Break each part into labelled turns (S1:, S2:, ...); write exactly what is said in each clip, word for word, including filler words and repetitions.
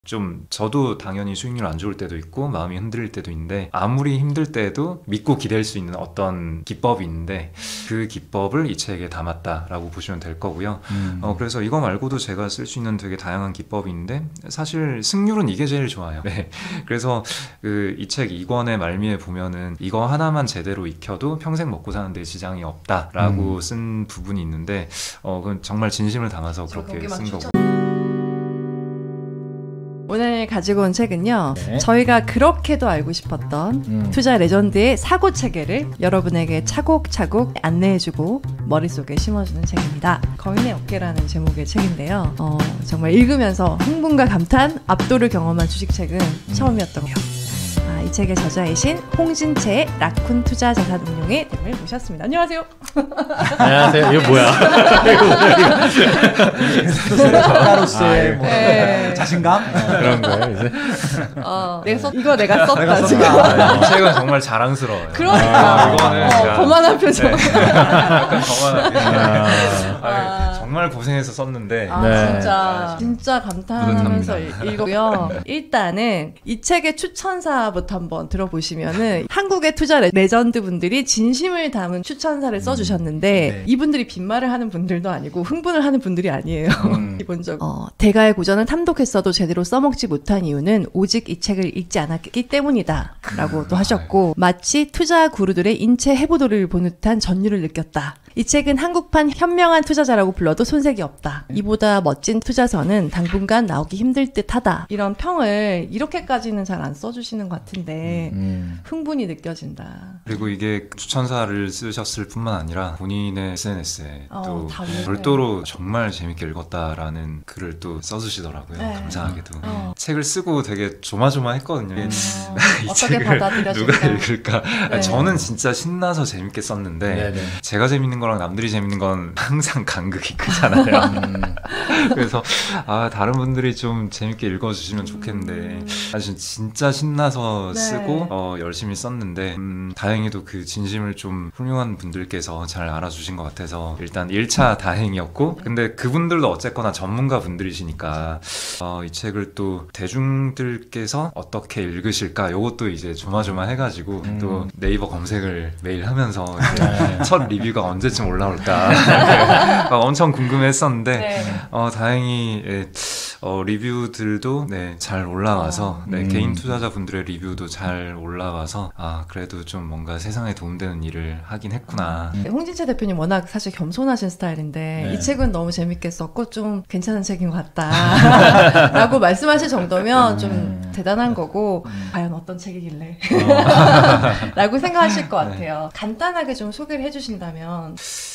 S1: 좀 저도 당연히 수익률 안 좋을 때도 있고 마음이 흔들릴 때도 있는데 아무리 힘들 때도 믿고 기댈 수 있는 어떤 기법이 있는데 그 기법을 이 책에 담았다라고 보시면 될 거고요. 음. 어, 그래서 이거 말고도 제가 쓸 수 있는 되게 다양한 기법이 있는데 사실 승률은 이게 제일 좋아요. 네. 그래서 그 이 책 이 권의 말미에 보면은 이거 하나만 제대로 익혀도 평생 먹고 사는 데 지장이 없다라고 음. 쓴 부분이 있는데 어, 그건 정말 진심을 담아서 그렇게 쓴 거고.
S2: 오늘 가지고 온 책은요, 네. 저희가 그렇게도 알고 싶었던 음. 투자 레전드의 사고 체계를 여러분에게 차곡차곡 안내해주고 머릿속에 심어주는 책입니다. 거인의 어깨라는 제목의 책인데요, 어, 정말 읽으면서 흥분과 감탄, 압도를 경험한 주식책은 음. 처음이었던 것 같아요. 아, 이 책의 저자이신 홍진채의 라쿤 투자 자산 운용의 대표를 모셨습니다. 안녕하세요.
S3: 안녕하세요. 이거 뭐야?
S4: 작가로서의 뭐 네. 자신감
S3: 그런 거예요 이제.
S2: 어, 내가 썼, 이거 내가 썼다
S1: 내가
S2: 지금.
S1: 아, 이 책은 정말 자랑스러워요.
S2: 그러니까
S1: 아, 이거는
S2: 어, 거만한 표정.
S1: 네. 약간 거만한 표정.
S2: 아.
S1: 아, 정말 고생해서 썼는데.
S2: 아,
S3: 네.
S2: 진짜 진짜 감탄하면서 읽고요. 일단은 이 책의 추천사부터 한번 들어보시면은 한국의 투자 레전드 분들이 진심을 담은 추천사를 써주셨는데 네. 이분들이 빈말을 하는 분들도 아니고 흥분을 하는 분들이 아니에요. 음. 기본적으로. 어, 대가의 고전을 탐독했어도 제대로 써먹지 못한 이유는 오직 이 책을 읽지 않았기 때문이다 라고 또 하셨고, 마치 투자 구루들의 인체 해부도를 본 듯한 전율을 느꼈다. 이 책은 한국판 현명한 투자자라고 불러도 손색이 없다. 이보다 멋진 투자서는 당분간 나오기 힘들 듯하다. 이런 평을 이렇게까지는 잘 안 써주시는 것 같은데 음. 흥분이 느껴진다.
S1: 그리고 이게 추천사를 쓰셨을 뿐만 아니라 본인의 에스엔에스에
S2: 어,
S1: 또 별도로 정말 재밌게 읽었다라는 글을 또 써주시더라고요. 네. 감사하게도. 어. 책을 쓰고 되게 조마조마했거든요. 음. 이
S2: 어떻게
S1: 책을
S2: 받아들여질까?
S1: 누가 읽을까?
S2: 네.
S1: 저는 진짜 신나서 재밌게 썼는데 네네. 제가 재밌는 거랑 남들이 재밌는 건 항상 간극이 크잖아요. 음. 그래서 아 다른 분들이 좀 재밌게 읽어주시면 좋겠는데 음. 사실 진짜 신나서 네. 쓰고 어, 열심히 썼는데 음, 다행히도 그 진심을 좀 훌륭한 분들께서 잘 알아주신 것 같아서 일단 일 차 다행이었고, 근데 그분들도 어쨌거나 전문가 분들이시니까 어, 이 책을 또 대중들께서 어떻게 읽으실까 이것도 이제 조마조마 해가지고 음. 또 네이버 검색을 매일 하면서 네. 첫 리뷰가 언제쯤 올라올까 엄청 궁금했었는데 네. 어, 다행히 예, 어, 리뷰들도 네, 잘 올라와서 네, 음. 개인 투자자분들의 리뷰도 잘 올라와서 아 그래도 좀 뭔가 세상에 도움되는 일을 하긴 했구나.
S2: 음. 홍진채 대표님 워낙 사실 겸손하신 스타일인데 네. 이 책은 너무 재밌게 썼고 좀 괜찮은 책인 것 같다 라고 말씀하실 정도면 좀 음. 대단한 거고 음. 과연 어떤 책이길래 어. 라고 생각하실 것 같아요. 네. 간단하게 좀 소개를 해주신다면.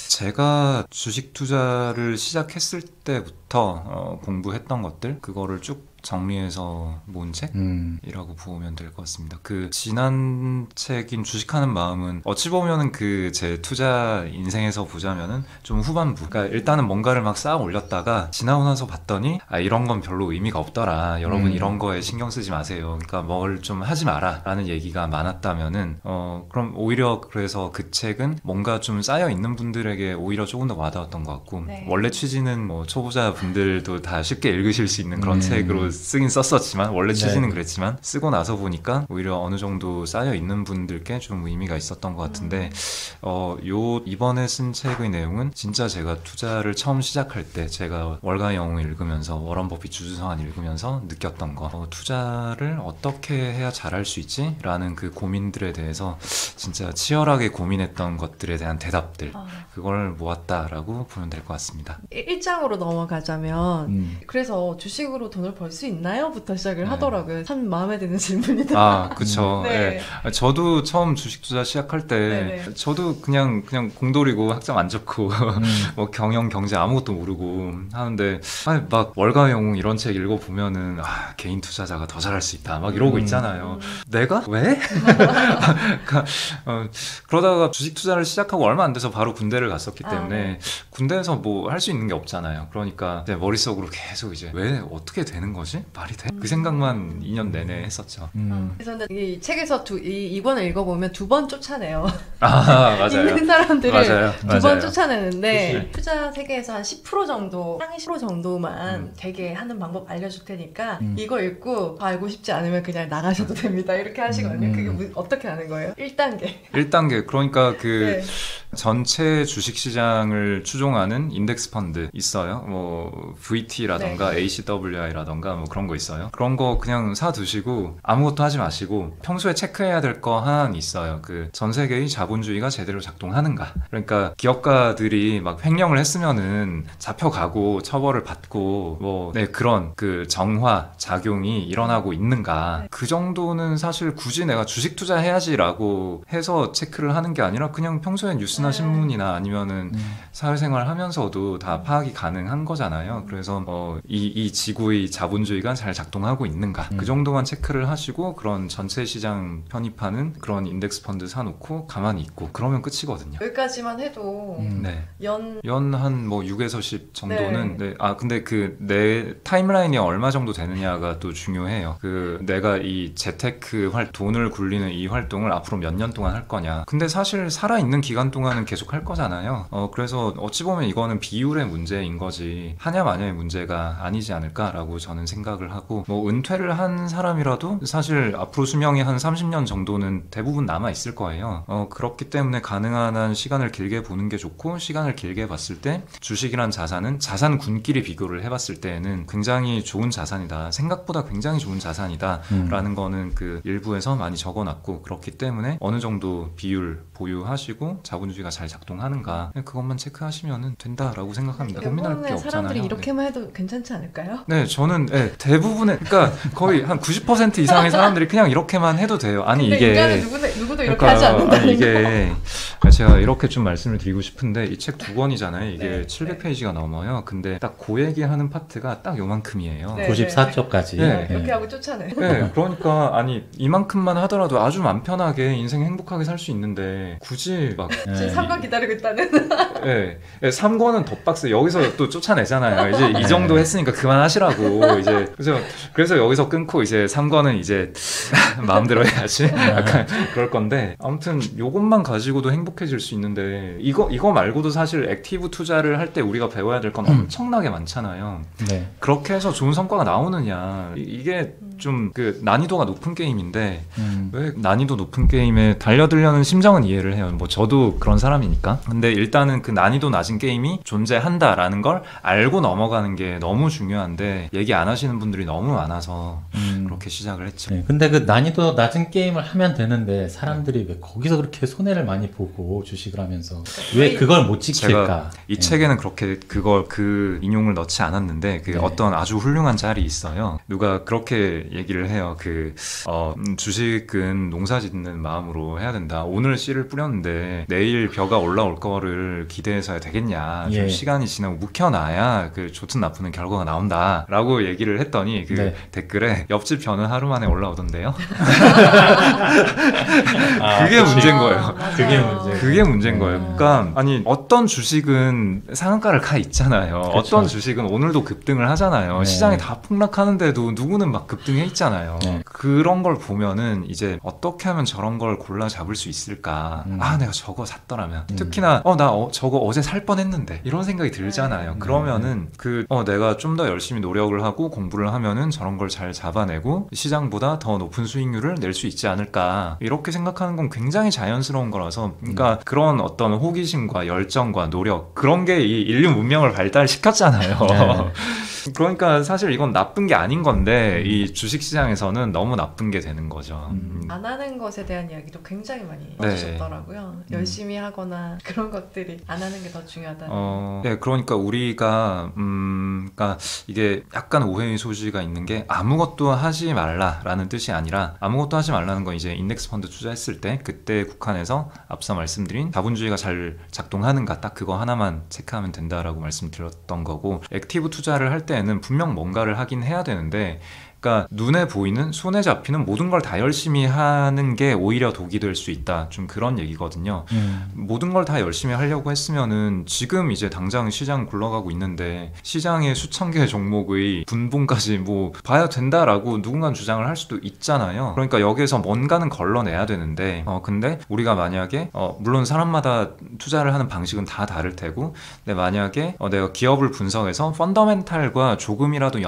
S1: 제가 주식 투자를 시작했을 때부터 어, 공부했던 것들 그거를 쭉 정리해서 모은 책이라고 음. 보면 될 것 같습니다. 그 지난 책인 주식하는 마음은 어찌 보면은 그 제 투자 인생에서 보자면은 좀 후반부. 그러니까 일단은 뭔가를 막 쌓아 올렸다가 지나고 나서 봤더니 아 이런 건 별로 의미가 없더라. 여러분 음. 이런 거에 신경 쓰지 마세요. 그러니까 뭘 좀 하지 마라 라는 얘기가 많았다면은 어 그럼 오히려 그래서 그 책은 뭔가 좀 쌓여 있는 분들에게 오히려 조금 더 와닿았던 것 같고 네. 원래 취지는 뭐 초보자 분들도 다 쉽게 읽으실 수 있는 그런 음. 책으로 쓰긴 썼었지만 원래 취지는 네. 그랬지만 쓰고 나서 보니까 오히려 어느 정도 쌓여 있는 분들께 좀 의미가 있었던 것 같은데 어, 요 이번에 쓴 책의 내용은 진짜 제가 투자를 처음 시작할 때 제가 월가 영웅을 읽으면서 워런 버핏 주주성환 읽으면서 느꼈던 거 어, 투자를 어떻게 해야 잘할 수 있지? 라는 그 고민들에 대해서 진짜 치열하게 고민했던 것들에 대한 대답들 아. 그걸 모았다라고 보면 될 것 같습니다.
S2: 일 장으로 넘어가자면 음. 그래서 주식으로 돈을 벌 수 있나요? 부터 시작을 네. 하더라고요. 참 마음에 드는 질문이다.
S1: 아, 그쵸.
S2: 네.
S1: 네. 저도 처음 주식 투자 시작할 때 네네. 저도 그냥 그냥 공돌이고 학점 안 좋고 음. 뭐 경영 경제 아무것도 모르고 하는데 아니, 막 월가 영웅 이런 책 읽어보면은 아, 개인 투자자가 더 잘할 수 있다 막 이러고 음. 있잖아요. 음. 내가? 왜? 그러니까, 어, 그러다가 주식 투자를 시작하고 얼마 안 돼서 바로 군대를 갔었기 때문에 아, 네. 군대에서 뭐 할 수 있는 게 없잖아요. 그러니까 내 머릿속으로 계속 이제 왜 어떻게 되는 거지? 뭐지? 말이 돼? 그 생각만 이 년 내내 했었죠.
S2: 음. 그래서 이 책에서 두, 이, 이 권을 읽어보면 두 번 쫓아내요.
S1: 아, 맞아요.
S2: 읽는 사람들을 두 번 쫓아내는데
S1: 그치.
S2: 투자 세계에서 한 십 퍼센트 정도, 상위 십 퍼센트 정도만
S1: 음.
S2: 되게 하는 방법 알려줄 테니까
S3: 음.
S2: 이거 읽고 더 알고 싶지 않으면 그냥 나가셔도 됩니다. 이렇게 하시거든요.
S3: 음.
S2: 그게 무, 어떻게 하는 거예요? 일 단계.
S1: 일 단계 그러니까 그
S2: 네.
S1: 전체 주식시장을 추종하는 인덱스 펀드 있어요. 뭐 브이티라던가
S2: 네.
S1: 에이씨더블유아이라던가 뭐 그런 거 있어요. 그런 거 그냥 사 두시고 아무것도 하지 마시고 평소에 체크해야 될 거 하나는 있어요. 그 전 세계의 자본주의가 제대로 작동하는가. 그러니까 기업가들이 막 횡령을 했으면은 잡혀가고 처벌을 받고 뭐 네, 그런 그 정화 작용이 일어나고 있는가.
S2: 네.
S1: 그 정도는 사실 굳이 내가 주식 투자해야지라고 해서 체크를 하는 게 아니라 그냥 평소에 뉴스나 신문이나 아니면은
S3: 음.
S1: 사회생활 하면서도 다 파악이 가능한 거잖아요. 그래서 어, 이, 이 지구의 자본주의가 잘 작동하고 있는가
S3: 음.
S1: 그 정도만 체크를 하시고 그런 전체 시장 편입하는 그런 인덱스 펀드 사놓고 가만히 있고 그러면 끝이거든요.
S2: 여기까지만 해도
S3: 음.
S1: 네.
S2: 연
S1: 연 한 뭐 육에서 십 정도는
S2: 네.
S1: 네. 아 근데 그 내 타임라인이 얼마 정도 되느냐가 또 중요해요. 그 내가 이 재테크 활 돈을 굴리는 이 활동을 앞으로 몇 년 동안 할 거냐. 근데 사실 살아 있는 기간 동안은 계속 할 거잖아요. 어 그래서 어찌 보면 이거는 비율의 문제인 거지 하냐 마냐의 문제가 아니지 않을까라고 저는 생각을 하고 뭐 은퇴를 한 사람이라도 사실 앞으로 수명이 한 삼십 년 정도는 대부분 남아 있을 거예요. 어 그렇기 때문에 가능한 한 시간을 길게 보는 게 좋고 시간을 길게 봤을 때 주식이란 자산은 자산군끼리 비교를 해봤을 때에는 굉장히 좋은 자산이다. 생각보다 굉장히 좋은 자산이다.
S3: 음.
S1: 라는 거는 그 일부에서 많이 적어놨고 그렇기 때문에 어느 정도 비율 보유하시고 자본주의가 잘 작동하는가 그것만 체크하시면 된다라고 생각합니다. 고민할 게
S2: 대부분의
S1: 없잖아요.
S2: 사람들이
S1: 네.
S2: 이렇게만 해도 괜찮지 않을까요?
S1: 네, 저는 네, 대부분의 그러니까 거의 한 구십 퍼센트 이상의 사람들이 그냥 이렇게만 해도 돼요. 아니
S2: 근데
S1: 이게
S2: 인간은 누구도, 누구도 이렇게
S1: 그러니까,
S2: 하지 않는다는
S1: 아니, 이게 제가 이렇게 좀 말씀을 드리고 싶은데 이 책 두 권이잖아요. 이게
S2: 네,
S1: 칠백 페이지가 넘어요. 근데 딱 그 얘기하는 파트가 딱 요만큼이에요.
S2: 네.
S3: 구십사 쪽까지.
S1: 네.
S2: 이렇게 하고 쫓아내.
S1: 네, 그러니까 아니 이만큼만 하더라도 아주 맘 편하게 인생 행복하게 살 수 있는데 굳이 막
S2: 지금
S3: 네.
S2: 삼 권 기다리고 있다는.
S1: 예, 예, 삼 권은 더 빡세. 여기서 또 쫓아내잖아요. 이제
S3: 네.
S1: 이 정도 했으니까 그만하시라고. 이제 그래서 그래서 여기서 끊고 이제 삼 권은 이제 마음대로 해야지. 약간 그럴 건데 아무튼 요것만 가지고도 행복해질 수 있는데 이거 이거 말고도 사실 액티브 투자를 할 때 우리가 배워야 될 건 엄청나게 많잖아요.
S3: 네.
S1: 그렇게 해서 좋은 성과가 나오느냐 이- 이게 좀 그 난이도가 높은 게임인데
S3: 음.
S1: 왜 난이도 높은 게임에 달려들려는 심정은 이해를 해요. 뭐 저도 그런 사람이니까. 근데 일단은 그 난이도 낮은 게임이 존재한다라는 걸 알고 넘어가는 게 너무 중요한데 얘기 안 하시는 분들이 너무 많아서
S3: 음.
S1: 그렇게 시작을 했죠.
S3: 네, 근데 그 난이도 낮은 게임을 하면 되는데 사람들이 왜 거기서 그렇게 손해를 많이 보고 주식을 하면서 왜 그걸 못 지킬까?
S1: 제가 이
S3: 네.
S1: 책에는 그렇게 그걸 그 인용을 넣지 않았는데 그
S3: 네.
S1: 어떤 아주 훌륭한 짤이 있어요. 누가 그렇게 얘기를 해요. 그 어, 음, 주식은 농사짓는 마음으로 해야 된다. 오늘 씨를 뿌렸는데 내일 벼가 올라올 거를 기대해서야 되겠냐. 좀
S3: 예.
S1: 시간이 지나고 묵혀놔야 그 좋든 나쁘든 결과가 나온다라고 얘기를 했더니 그
S3: 네.
S1: 댓글에 옆집 벼는 하루 만에 올라오던데요.
S3: 아,
S1: 그게
S3: 그치.
S1: 문제인 거예요.
S2: 아, 맞아요.
S3: 그게 문제.
S1: 그게 문제인 거예요.
S2: 음.
S1: 그러니까 아니 어떤 주식은 상한가를 가 있잖아요.
S3: 그쵸.
S1: 어떤 주식은 오늘도 급등을 하잖아요.
S3: 네.
S1: 시장이 다 폭락하는데도 누구는 막 급등해 있잖아요.
S3: 네.
S1: 그런 걸 보면은 이제 어떻게 하면 저런 걸 골라 잡을 수 있을까?
S3: 음.
S1: 아 내가 저거 샀더라면
S3: 음.
S1: 특히나 어 나 어, 저거 어제 살 뻔했는데 이런 생각이 들잖아요.
S3: 네.
S1: 그러면은 그 어 내가 좀 더 열심히 노력을 하고 공부를 하면은 저런 걸 잘 잡아내고 시장보다 더 높은 수익률을 낼 수 있지 않을까 이렇게 생각하는 건 굉장히 자연스러운 거라서 그러니까
S3: 음.
S1: 그런 어떤 호기심과 열정과 노력 그런 게 이 인류 문명을 발달시켰잖아요.
S3: 네.
S1: 그러니까 사실 이건 나쁜 게 아닌 건데 이 주식시장에서는 너무 나쁜 게 되는 거죠.
S3: 음.
S1: 음.
S2: 안 하는 것에 대한 이야기도 굉장히 많이
S1: 네.
S2: 해주셨더라고요. 열심히 하거나 그런 것들이 안 하는 게 더 중요하다.
S1: 어, 네, 그러니까 우리가, 음, 그러니까 이게 약간 오해의 소지가 있는 게 아무것도 하지 말라라는 뜻이 아니라 아무것도 하지 말라는 건 이제 인덱스 펀드 투자했을 때 그때 국한에서 앞서 말씀드린 자본주의가 잘 작동하는가 딱 그거 하나만 체크하면 된다라고 말씀드렸던 거고 액티브 투자를 할 때에는 분명 뭔가를 하긴 해야 되는데 그러니까 눈에 보이는 손에 잡히는 모든 걸 다 열심히 하는 게 오히려 독이 될 수 있다. 좀 그런 얘기거든요. 음. 모든 걸 다 열심히 하려고 했으면은 지금 이제 당장 시장 굴러가고 있는데 시장의 수천 개의 종목의 분봉까지 뭐 봐야 된다라고 누군가는 주장을 할 수도 있잖아요. 그러니까 여기에서 뭔가는 걸러내야 되는데 어 근데 우리가 만약에 어 물론 사람마다 투자를 하는 방식은 다 다를 테고 근데 만약에 어 내가 기업을 분석해서 펀더멘탈과 조금이라도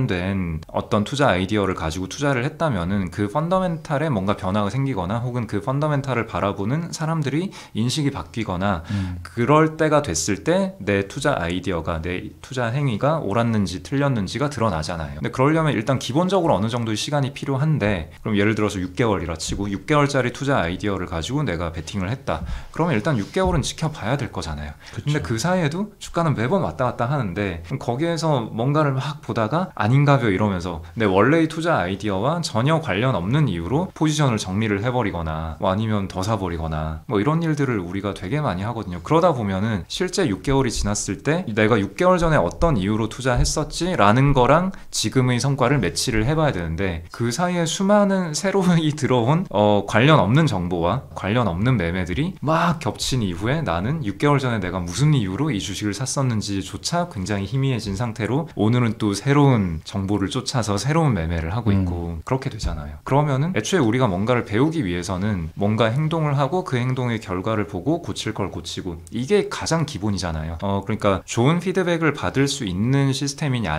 S1: 연관된 어떤 투자 아이디어를 가지고 투자를 했다면은 그 펀더멘탈에 뭔가 변화가 생기거나 혹은 그 펀더멘탈을 바라보는 사람들이 인식이 바뀌거나 음. 그럴 때가 됐을 때 내 투자 아이디어가 내 투자 행위가 옳았는지 틀렸는지가 드러나잖아요. 근데 그러려면 일단 기본적으로 어느 정도의 시간이 필요한데 그럼 예를 들어서 육 개월이라 치고 육 개월짜리 투자 아이디어를 가지고 내가 베팅을 했다. 그러면 일단 육 개월은 지켜봐야 될 거잖아요. 그쵸. 근데 그 사이에도 주가는 매번 왔다 갔다 하는데 그럼 거기에서 뭔가를 막 보다가 아닌가벼 이러면서 내 원래의 투자 아이디어와 전혀 관련 없는 이유로 포지션을 정리를 해버리거나 뭐 아니면 더 사버리거나 뭐 이런 일들을 우리가 되게 많이 하거든요. 그러다 보면은 실제 육 개월이 지났을 때 내가 육 개월 전에 어떤 이유로 투자했었지 라는 거랑 지금의 성과를 매치를 해봐야 되는데 그 사이에 수많은 새로이 들어온 어, 관련 없는 정보와 관련 없는 매매들이 막 겹친 이후에 나는 육 개월 전에 내가 무슨 이유로 이 주식을 샀었는지조차 굉장히 희미해진 상태로 오늘은 또 새로운 정보를 쫓아서 새로운 매매를 하고 있고 음. 그렇게 되잖아요. 그러면은 애초에 우리가 뭔가를 배우기 위해서는 뭔가 행동을 하고 그 행동의 결과를 보고 고칠 걸 고치고 이게 가장 기본이잖아요. 어 그러니까 좋은 피드백을 받을 수 있는 시스템이냐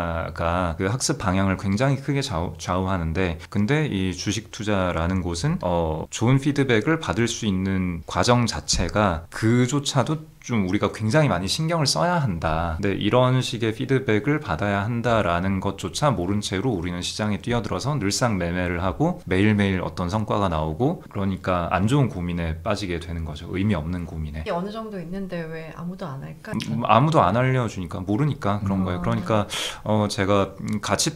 S1: 아니냐가 그 학습 방향을 굉장히 크게 좌우, 좌우하는데 근데 이 주식 투자라는 곳은 어 좋은 피드백을 받을 수 있는 과정 자체가 그조차도 좀 우리가 굉장히 많이 신경을 써야 한다. 근데 이런 식의 피드백을 받아야 한다라는 것조차 모른 채로 우리는 시장에 뛰어들어서 늘상 매매를 하고 매일매일 어떤 성과가 나오고 그러니까 안 좋은 고민에 빠지게 되는 거죠. 의미 없는 고민에.
S2: 이게 어느 정도 있는데 왜 아무도 안 할까?
S1: 음, 아무도 안 알려주니까 모르니까 그런 음. 거예요. 그러니까 어 제가 가치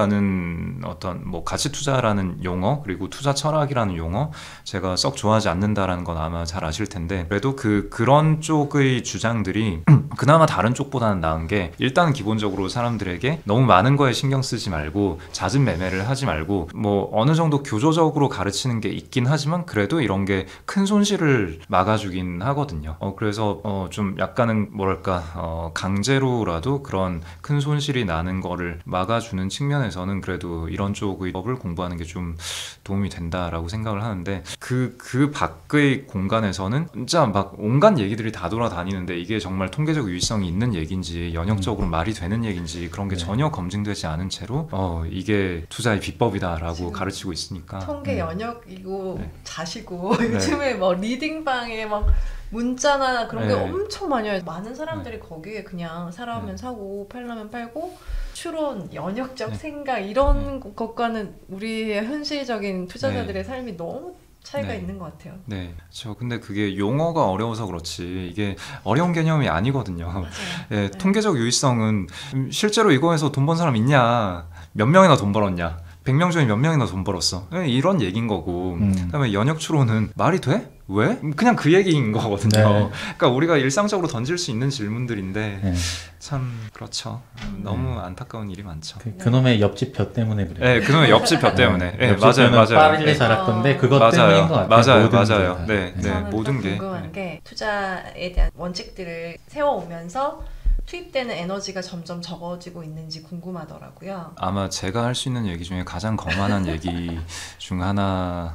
S1: 투자라는 어떤 뭐 가치 투자라는 용어 그리고 투자 철학이라는 용어 제가 썩 좋아하지 않는다라는 건 아마 잘 아실 텐데 그래도 그 그런 쪽 의 주장들이 그나마 다른 쪽보다는 나은 게 일단 기본적으로 사람들에게 너무 많은 거에 신경 쓰지 말고 잦은 매매를 하지 말고 뭐 어느 정도 교조적으로 가르치는 게 있긴 하지만 그래도 이런 게 큰 손실을 막아주긴 하거든요. 어 그래서 어 좀 약간은 뭐랄까 어 강제로라도 그런 큰 손실이 나는 거를 막아주는 측면에서는 그래도 이런 쪽의 법을 공부하는 게 좀 도움이 된다라고 생각을 하는데 그, 그 밖의 공간에서는 진짜 막 온갖 얘기들이 다 돌아다니는데 이게 정말 통계적 유의성이 있는 얘기인지 연역적으로 음. 말이 되는 얘기인지 그런 게 네. 전혀 검증되지 않은 채로 어 이게 투자의 비법이다라고 가르치고 있으니까
S2: 통계 연역이고 네. 자시고 네. 요즘에 뭐 리딩방에 막 문자나 그런 게 네. 엄청 많이 와요. 많은 사람들이 네. 거기에 그냥 사라면 네. 사고 팔라면 팔고 추론, 연역적 네. 생각 이런 네. 것과는 우리의 현실적인 투자자들의 네. 삶이 너무 차이가 네. 있는 것 같아요.
S1: 네, 저 근데 그게 용어가 어려워서 그렇지 이게 어려운 개념이 아니거든요. 맞아요. 네, 네. 통계적 유의성은 실제로 이거에서 돈 번 사람 있냐, 몇 명이나 돈 벌었냐, 백 명 중에 몇 명이나 돈 벌었어. 이런 얘기인 거고. 음. 그다음에 연역 추론은 말이 돼? 왜? 그냥 그 얘기인 거거든요. 네. 그러니까 우리가 일상적으로 던질 수 있는 질문들인데 네. 참 그렇죠. 음. 너무 안타까운 일이 많죠.
S3: 그, 그놈의 옆집 벼 때문에 그래요.
S1: 네, 그놈의 옆집 벼 때문에. 네,
S3: 네,
S1: 맞아요, 맞아요.
S3: 빠르게 자랐던데 그것
S1: 맞아요.
S3: 때문인 것 같아요.
S1: 맞아요, 맞아요. 네, 네,
S2: 저는
S1: 모든 게.
S2: 궁금한 게 투자에 대한 원칙들을 세워오면서 투입되는 에너지가 점점 적어지고 있는지 궁금하더라고요.
S1: 아마 제가 할 수 있는 얘기 중에 가장 거만한 얘기 중 하나.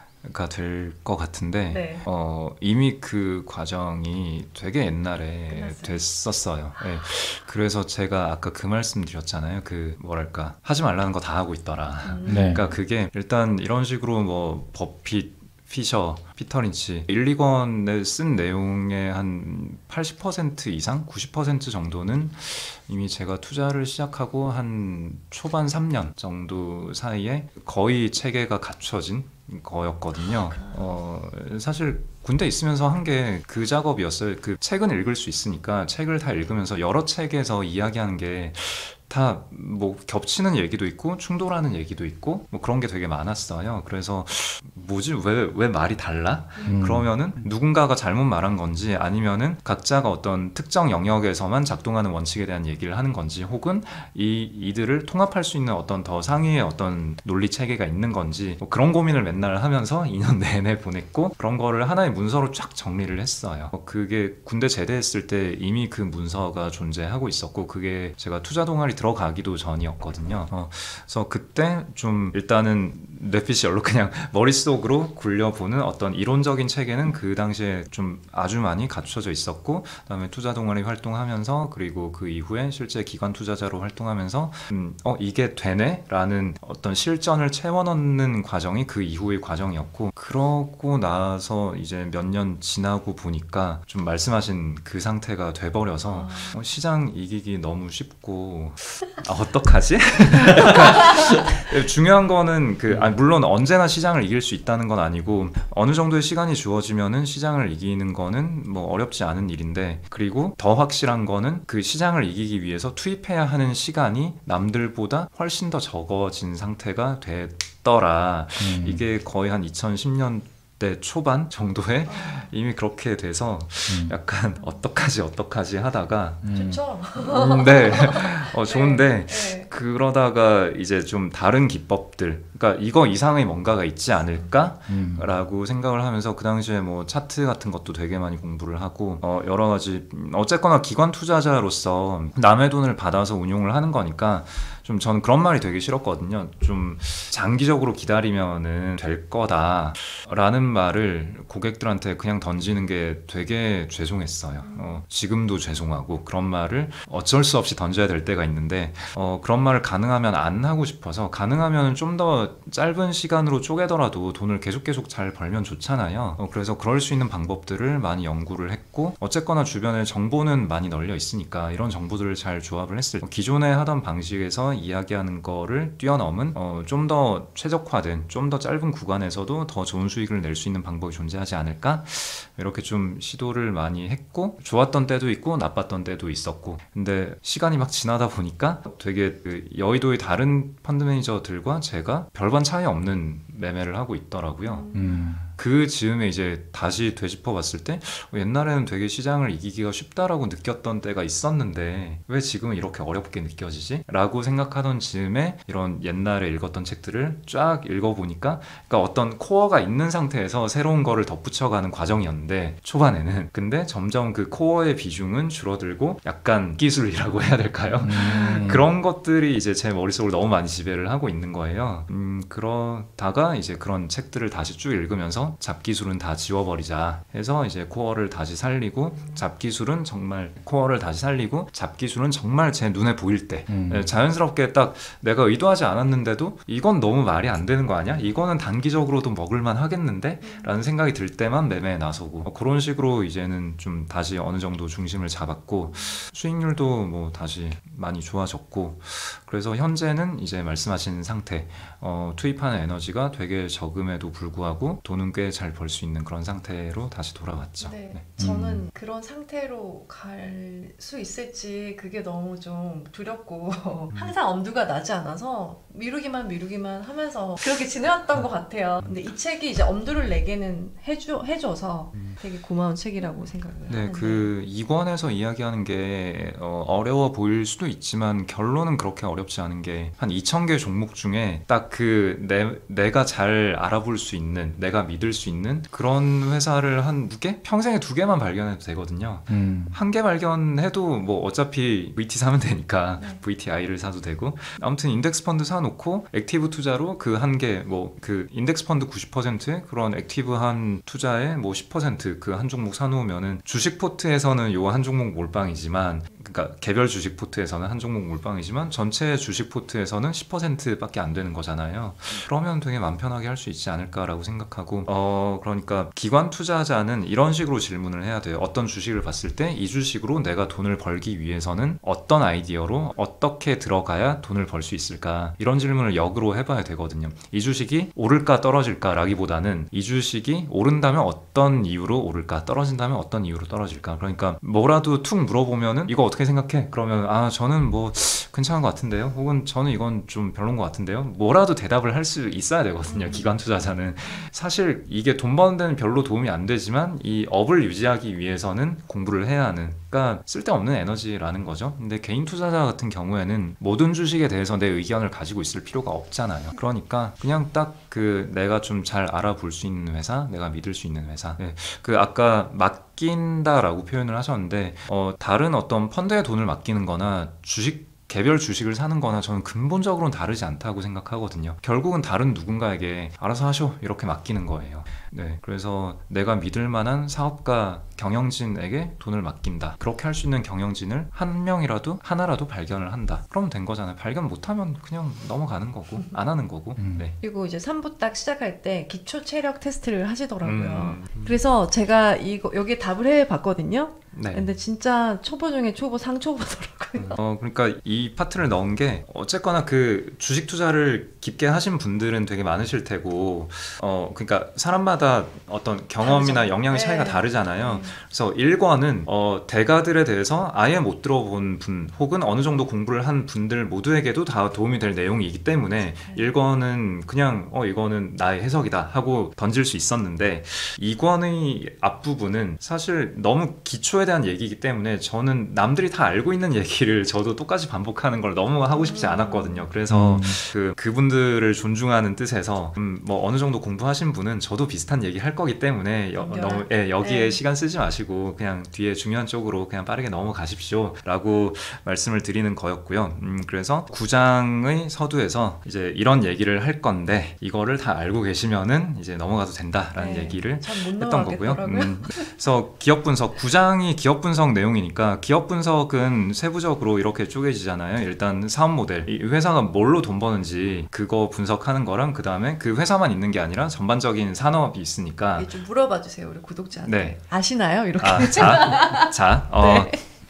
S1: 가 될 것 같은데 네. 어, 이미 그 과정이 되게 옛날에 끝났어요. 됐었어요. 네. 그래서 제가 아까 그 말씀 드렸잖아요. 그 뭐랄까 하지 말라는 거 다 하고 있더라. 음. 네. 그러니까 그게 일단 이런 식으로 뭐 버핏, 피셔, 피터 린치 일, 이 권에 쓴 내용의 한 팔십 퍼센트 이상, 구십 퍼센트 정도는 이미 제가 투자를 시작하고 한 초반 삼 년 정도 사이에 거의 체계가 갖춰진 거였거든요. 어, 사실 군대 있으면서 한 게 그 작업이었어요. 그 책은 읽을 수 있으니까 책을 다 읽으면서 여러 책에서 이야기하는 게 다 뭐 겹치는 얘기도 있고 충돌하는 얘기도 있고 뭐 그런 게 되게 많았어요. 그래서 뭐지 왜, 왜 말이 달라? 음. 그러면은 누군가가 잘못 말한 건지 아니면은 각자가 어떤 특정 영역에서만 작동하는 원칙에 대한 얘기를 하는 건지 혹은 이 이들을 통합할 수 있는 어떤 더 상위의 어떤 논리 체계가 있는 건지 뭐 그런 고민을 맨날 하면서 이 년 내내 보냈고 그런 거를 하나의 문서로 쫙 정리를 했어요. 그게 군대 제대했을 때 이미 그 문서가 존재하고 있었고 그게 제가 투자 동아리 들어가기도 전이었거든요. 어, 그래서 그때 좀 일단은 뇌핏이 열로 그냥 머릿속으로 굴려보는 어떤 이론적인 체계는 그 당시에 좀 아주 많이 갖춰져 있었고 그다음에 투자 동아리 활동하면서 그리고 그 이후에 실제 기관 투자자로 활동하면서 음, 어 이게 되네? 라는 어떤 실전을 채워넣는 과정이 그 이후의 과정이었고 그러고 나서 이제 몇 년 지나고 보니까 좀 말씀하신 그 상태가 돼버려서 어, 시장 이기기 너무 쉽고 아 어떡하지? 중요한 거는 그 아니 물론 언제나 시장을 이길 수 있다는 건 아니고 어느 정도의 시간이 주어지면은 시장을 이기는 거는 뭐 어렵지 않은 일인데 그리고 더 확실한 거는 그 시장을 이기기 위해서 투입해야 하는 시간이 남들보다 훨씬 더 적어진 상태가 됐더라. 음. 이게 거의 한 이천십 년 대 초반 정도에 이미 그렇게 돼서 음. 약간 어떡하지 어떡하지 하다가
S2: 음. 좋죠.
S1: 음, 네, 어, 좋은데
S2: 네, 네.
S1: 그러다가 이제 좀 다른 기법들, 그러니까 이거 이상의 뭔가가 있지 않을까라고 음. 생각을 하면서 그 당시에 뭐 차트 같은 것도 되게 많이 공부를 하고 어, 여러 가지 어쨌거나 기관 투자자로서 남의 돈을 받아서 운용을 하는 거니까 좀 저는 그런 말이 되게 싫었거든요. 좀 장기적으로 기다리면은 될 거다라는 말을 고객들한테 그냥 던지는 게 되게 죄송했어요. 어, 지금도 죄송하고 그런 말을 어쩔 수 없이 던져야 될 때가 있는데 어, 그런 말을 가능하면 안 하고 싶어서 가능하면 좀 더 짧은 시간으로 쪼개더라도 돈을 계속 계속 잘 벌면 좋잖아요. 어, 그래서 그럴 수 있는 방법들을 많이 연구를 했고 어쨌거나 주변에 정보는 많이 널려 있으니까 이런 정보들을 잘 조합을 했을 때 기존에 하던 방식에서 이야기하는 거를 뛰어넘은 어, 좀 더 최적화된 좀 더 짧은 구간에서도 더 좋은 수익을 낼 수 있는 방법이 존재하지 않을까? 이렇게 좀 시도를 많이 했고 좋았던 때도 있고 나빴던 때도 있었고 근데 시간이 막 지나다 보니까 되게 그 여의도의 다른 펀드 매니저들과 제가 별반 차이 없는 매매를 하고 있더라고요. 음. 그 즈음에 이제 다시 되짚어 봤을 때 옛날에는 되게 시장을 이기기가 쉽다라고 느꼈던 때가 있었는데 왜 지금은 이렇게 어렵게 느껴지지? 라고 생각하던 즈음에 이런 옛날에 읽었던 책들을 쫙 읽어보니까 그러니까 어떤 코어가 있는 상태에서 새로운 거를 덧붙여가는 과정이었는데 초반에는 근데 점점 그 코어의 비중은 줄어들고 약간 기술이라고 해야 될까요? 음. 그런 것들이 이제 제 머릿속을 너무 많이 지배를 하고 있는 거예요. 음, 그러다가 이제 그런 책들을 다시 쭉 읽으면서 잡기술은 다 지워버리자 해서 이제 코어를 다시 살리고 잡기술은 정말 코어를 다시 살리고 잡기술은 정말 제 눈에 보일 때 음. 자연스럽게 딱 내가 의도하지 않았는데도 이건 너무 말이 안 되는 거 아니야? 이거는 단기적으로도 먹을만 하겠는데? 라는 생각이 들 때만 매매에 나서고 그런 식으로 이제는 좀 다시 어느 정도 중심을 잡았고 수익률도 뭐 다시 많이 좋아졌고 그래서 현재는 이제 말씀하신 상태 어, 투입하는 에너지가 되게 적음에도 불구하고 돈은 꽤 잘 벌 수 있는 그런 상태로 다시 돌아왔죠.
S2: 네,
S1: 네.
S2: 저는 음. 그런 상태로 갈 수 있을지 그게 너무 좀 두렵고 음. 항상 엄두가 나지 않아서 미루기만 미루기만 하면서 그렇게 지내왔던 것 같아요. 근데 이 책이 이제 엄두를 내게는 해줘, 해줘서 되게 고마운 책이라고 생각을
S1: 네,
S2: 하는데
S1: 그 이 권에서 이야기하는 게 어, 어려워 보일 수도 있지만 결론은 그렇게 어렵지 않은 게 한 이천 개 종목 중에 딱 그 내, 내가 잘 알아볼 수 있는 내가 믿을 수 있는 그런 회사를 한 두 개? 평생에 두 개만 발견해도 되거든요. 음. 한 개 발견해도 뭐 어차피 브이티 사면 되니까 네. 브이티아이를 사도 되고 아무튼 인덱스 펀드 사놓고 액티브 투자로 그 한 개 뭐 그 인덱스 펀드 구십 퍼센트에 그런 액티브한 투자에 뭐 십 퍼센트 그 한 종목 사놓으면은 주식 포트에서는 요 한 종목 몰빵이지만 그러니까 개별 주식 포트에서는 한 종목 몰빵이지만 전체 주식 포트에서는 십 퍼센트밖에 안 되는 거잖아요. 그러면 되게 마음 편하게 할 수 있지 않을까라고 생각하고 어 그러니까 기관 투자자는 이런 식으로 질문을 해야 돼요. 어떤 주식을 봤을 때 이 주식으로 내가 돈을 벌기 위해서는 어떤 아이디어로 어떻게 들어가야 돈을 벌 수 있을까 이런 질문을 역으로 해봐야 되거든요. 이 주식이 오를까 떨어질까 라기보다는 이 주식이 오른다면 어떤 이유로 이유로 오를까, 떨어진다면 어떤 이유로 떨어질까. 그러니까 뭐라도 툭 물어보면은 이거 어떻게 생각해? 그러면 아 저는 뭐 괜찮은 것 같은데요, 혹은 저는 이건 좀 별론 것 같은데요, 뭐라도 대답을 할 수 있어야 되거든요. 기관 투자자는 사실 이게 돈 버는 데는 별로 도움이 안 되지만 이 업을 유지하기 위해서는 공부를 해야 하는, 그러니까 쓸데없는 에너지라는 거죠. 근데 개인 투자자 같은 경우에는 모든 주식에 대해서 내 의견을 가지고 있을 필요가 없잖아요. 그러니까 그냥 딱 그 내가 좀 잘 알아볼 수 있는 회사, 내가 믿을 수 있는 회사. 네. 그 아까 맡긴다라고 표현을 하셨는데 어, 다른 어떤 펀드에 돈을 맡기는 거나 주식 개별 주식을 사는 거나 저는 근본적으로는 다르지 않다고 생각하거든요. 결국은 다른 누군가에게 알아서 하쇼 이렇게 맡기는 거예요. 네, 그래서 내가 믿을 만한 사업가 경영진에게 돈을 맡긴다. 그렇게 할 수 있는 경영진을 한 명이라도 하나라도 발견을 한다. 그러면 된 거잖아요. 발견 못하면 그냥 넘어가는 거고 안 하는 거고.
S3: 음.
S1: 네.
S2: 그리고 이제 삼 부 딱 시작할 때 기초 체력 테스트를 하시더라고요.
S1: 음.
S2: 그래서 제가 이거 여기에 답을 해봤거든요.
S1: 네.
S2: 근데 진짜 초보 중에 초보 상초보더라고요.
S1: 어, 그러니까 이 파트를 넣은 게 어쨌거나 그 주식 투자를 깊게 하신 분들은 되게 많으실 테고, 어, 그러니까 사람마다 어떤 경험이나
S2: 다르죠.
S1: 역량의
S2: 네.
S1: 차이가 다르잖아요.
S2: 음.
S1: 그래서 일 권은 어, 대가들에 대해서 아예 못 들어본 분 혹은 어느 정도 공부를 한 분들 모두에게도 다 도움이 될 내용이기 때문에 일 권은 그냥 어, 이거는 나의 해석이다 하고 던질 수 있었는데 이 권의 앞부분은 사실 너무 기초에 대한 얘기이기 때문에 저는 남들이 다 알고 있는 얘기를 저도 똑같이 반복하는 걸 너무 하고 싶지 않았거든요. 그래서
S3: 음.
S1: 그, 그분들을 존중하는 뜻에서 음, 뭐 어느 정도 공부하신 분은 저도 비슷한 얘기 할 거기 때문에 여, 너무 예, 여기에
S2: 네.
S1: 시간 쓰지 마시고 그냥 뒤에 중요한 쪽으로 그냥 빠르게 넘어가십시오 라고 말씀을 드리는 거였고요. 음, 그래서 구 장의 서두에서 이제 이런 얘기를 할 건데 이거를 다 알고 계시면은 이제 넘어가도 된다라는
S2: 네.
S1: 얘기를
S2: 잘 못
S1: 했던 거고요.
S2: 넘어가겠더라고요.
S1: 음, 그래서 기업 분석 구 장이 기업 분석 내용이니까 기업 분석은 세부적으로 이렇게 쪼개지잖아요. 일단 사업 모델, 이 회사가 뭘로 돈 버는지 그거 분석하는 거랑 그 다음에 그 회사만 있는 게 아니라 전반적인 산업이 있으니까.
S2: 이게 좀 물어봐 주세요, 우리 구독자한테.
S1: 네.
S2: 아시나요? 이렇게.
S1: 아, 자, 자, 어,
S2: 네.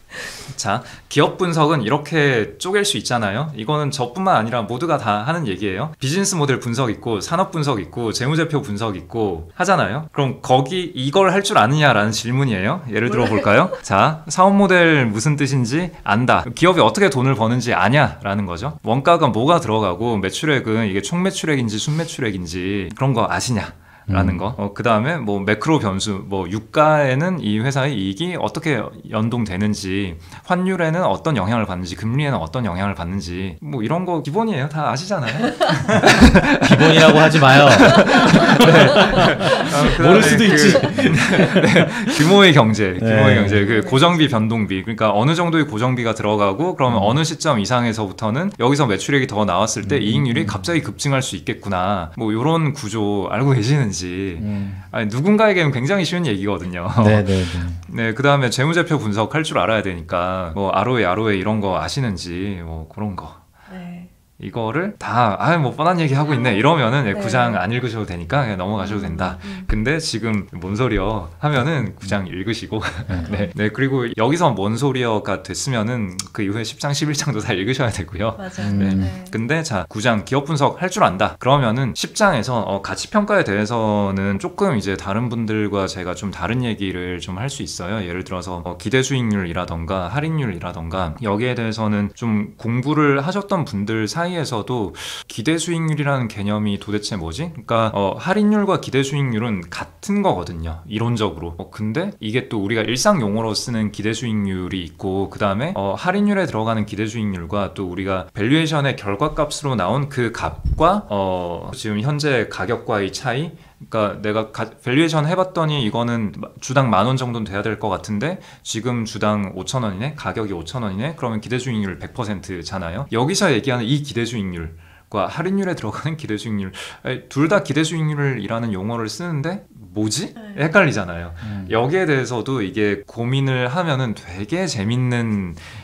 S1: 자, 기업 분석은 이렇게 쪼갤 수 있잖아요. 이거는 저뿐만 아니라 모두가 다 하는 얘기예요. 비즈니스 모델 분석 있고 산업 분석 있고 재무제표 분석 있고 하잖아요. 그럼 거기 이걸 할 줄 아느냐라는 질문이에요. 예를 들어 볼까요? 자, 사업 모델 무슨 뜻인지 안다. 기업이 어떻게 돈을 버는지 아냐라는 거죠. 원가가 뭐가 들어가고 매출액은 이게 총 매출액인지 순 매출액인지 그런 거 아시냐? 라는 거. 어, 그 다음에 뭐 매크로 변수, 뭐 유가에는 이 회사의 이익이 어떻게 연동되는지, 환율에는 어떤 영향을 받는지, 금리에는 어떤 영향을 받는지, 뭐 이런 거 기본이에요. 다 아시잖아요.
S3: 기본이라고 하지 마요.
S1: 네. 어,
S3: 모를 수도
S1: 그,
S3: 있지.
S1: 네, 규모의 경제, 규모의
S3: 네.
S1: 경제, 그 고정비 변동비, 그러니까 어느 정도의 고정비가 들어가고, 그러면
S3: 음.
S1: 어느 시점 이상에서부터는 여기서 매출액이 더 나왔을 때
S3: 음.
S1: 이익률이 갑자기 급증할 수 있겠구나. 뭐 이런 구조 알고 계시는지.
S3: 음.
S1: 아니, 누군가에게는 굉장히 쉬운 얘기거든요.
S3: 네네네.
S1: 네, 그 다음에 재무제표 분석할 줄 알아야 되니까 뭐 아로에 아로에 이런 거 아시는지 뭐 그런 거.
S2: 네.
S1: 이거를 다, 아, 뭐 뻔한 얘기 하고 있네 이러면은
S2: 네.
S1: 구 장 안 읽으셔도 되니까 그냥 넘어가셔도 된다.
S2: 음.
S1: 근데 지금 뭔 소리여 하면은 구 장 읽으시고 네, 네, 그리고 여기서 뭔 소리여가 됐으면은 그 이후에 십 장, 십일 장도 다 읽으셔야 되고요.
S2: 맞아요.
S3: 음.
S1: 네.
S2: 네.
S1: 근데 자, 구 장 기업 분석 할 줄 안다. 그러면은 십 장에서 어, 가치평가에 대해서는 조금 이제 다른 분들과 제가 좀 다른 얘기를 좀 할 수 있어요. 예를 들어서 어, 기대 수익률이라던가 할인율이라던가 여기에 대해서는 좀 공부를 하셨던 분들 사이에서도 기대 수익률이라는 개념이 도대체 뭐지? 그러니까 어, 할인율과 기대 수익률은 같은 거거든요. 이론적으로. 어, 근데 이게 또 우리가 일상 용어로 쓰는 기대 수익률이 있고 그 다음에 어, 할인율에 들어가는 기대 수익률과 또 우리가 밸류에이션의 결과값으로 나온 그 값과 어, 지금 현재 가격과의 차이, 그러니까 내가 가, 밸류에이션 해봤더니 이거는 주당 만 원 정도는 돼야 될 것 같은데 지금 주당 오천 원이네? 가격이 오천 원이네? 그러면 기대 수익률 백 퍼센트잖아요. 여기서 얘기하는 이 기대 수익률과 할인율에 들어가는 기대 수익률, 둘 다 기대 수익률이라는 용어를 쓰는데 뭐지?
S2: 네.
S1: 헷갈리잖아요.
S3: 음.
S1: 여기에 대해서도 이게 고민을 하면은 되게 재밌는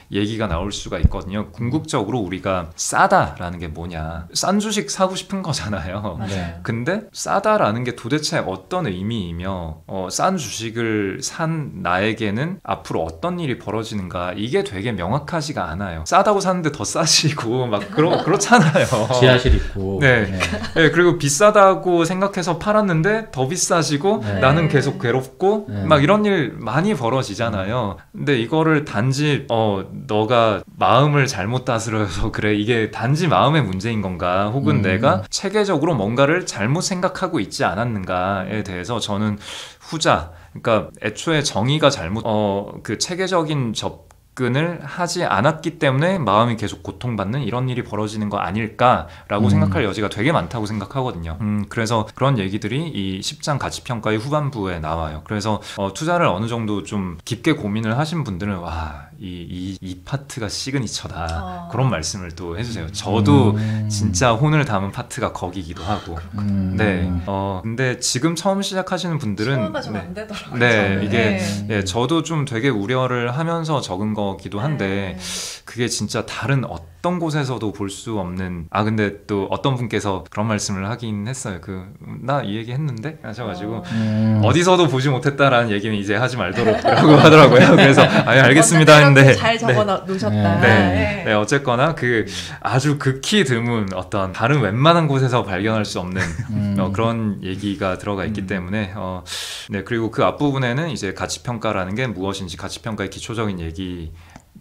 S1: 얘기가 나올 수가 있거든요. 궁극적으로 우리가 싸다라는 게 뭐냐, 싼 주식 사고 싶은 거잖아요.
S2: 맞아요.
S1: 근데 싸다라는 게 도대체 어떤 의미이며 어, 싼 주식을 산 나에게는 앞으로 어떤 일이 벌어지는가, 이게 되게 명확하지가 않아요. 싸다고 사는데 더 싸시고 막 그러, 그렇잖아요.
S3: 지하실 있고.
S1: 네.
S3: 네.
S1: 네, 그리고 비싸다고 생각해서 팔았는데 더 비싸지고
S3: 네.
S1: 나는 계속 괴롭고
S3: 네.
S1: 막 이런 일 많이 벌어지잖아요. 근데 이거를 단지 어 너가 마음을 잘못 다스려서 그래, 이게 단지 마음의 문제인 건가, 혹은
S3: 음.
S1: 내가 체계적으로 뭔가를 잘못 생각하고 있지 않았는가에 대해서 저는 후자, 그러니까 애초에 정의가 잘못 어 그 체계적인 접 접근을 하지 않았기 때문에 마음이 계속 고통받는 이런 일이 벌어지는 거 아닐까라고
S3: 음.
S1: 생각할 여지가 되게 많다고 생각하거든요. 음, 그래서 그런 얘기들이 이 십 장 가치평가의 후반부에 나와요. 그래서 어, 투자를 어느 정도 좀 깊게 고민을 하신 분들은 와, 이, 이, 이 파트가 시그니처다.
S2: 어.
S1: 그런 말씀을 또 해주세요. 저도
S3: 음.
S1: 진짜 혼을 담은 파트가 거기기도 하고.
S3: 음.
S1: 네. 어, 근데 지금 처음 시작하시는 분들은
S2: 소화가 좀
S1: 네.
S2: 안 되더라고요.
S1: 네,
S2: 저는.
S1: 이게
S2: 네.
S1: 예, 저도 좀 되게 우려를 하면서 적은 거기도 한데
S2: 네.
S1: 그게 진짜 다른 어떤 곳에서도 볼 수 없는, 아 근데 또 어떤 분께서 그런 말씀을 하긴 했어요. 그 나 이 얘기 했는데 하셔가지고
S2: 어.
S3: 음.
S1: 어디서도 보지 못했다라는 얘기는 이제 하지 말도록라고 하더라고요. 그래서 아 알겠습니다
S2: 어쨌든
S1: 했는데
S2: 잘 적어 놓으셨다.
S1: 네. 네, 어쨌거나 그 아주 극히 드문 어떤 다른 웬만한 곳에서 발견할 수 없는
S3: 음.
S1: 어, 그런 얘기가 들어가 있기
S3: 음.
S1: 때문에 어, 네, 그리고 그 앞부분에는 이제 가치평가라는 게 무엇인지 가치평가의 기초적인 얘기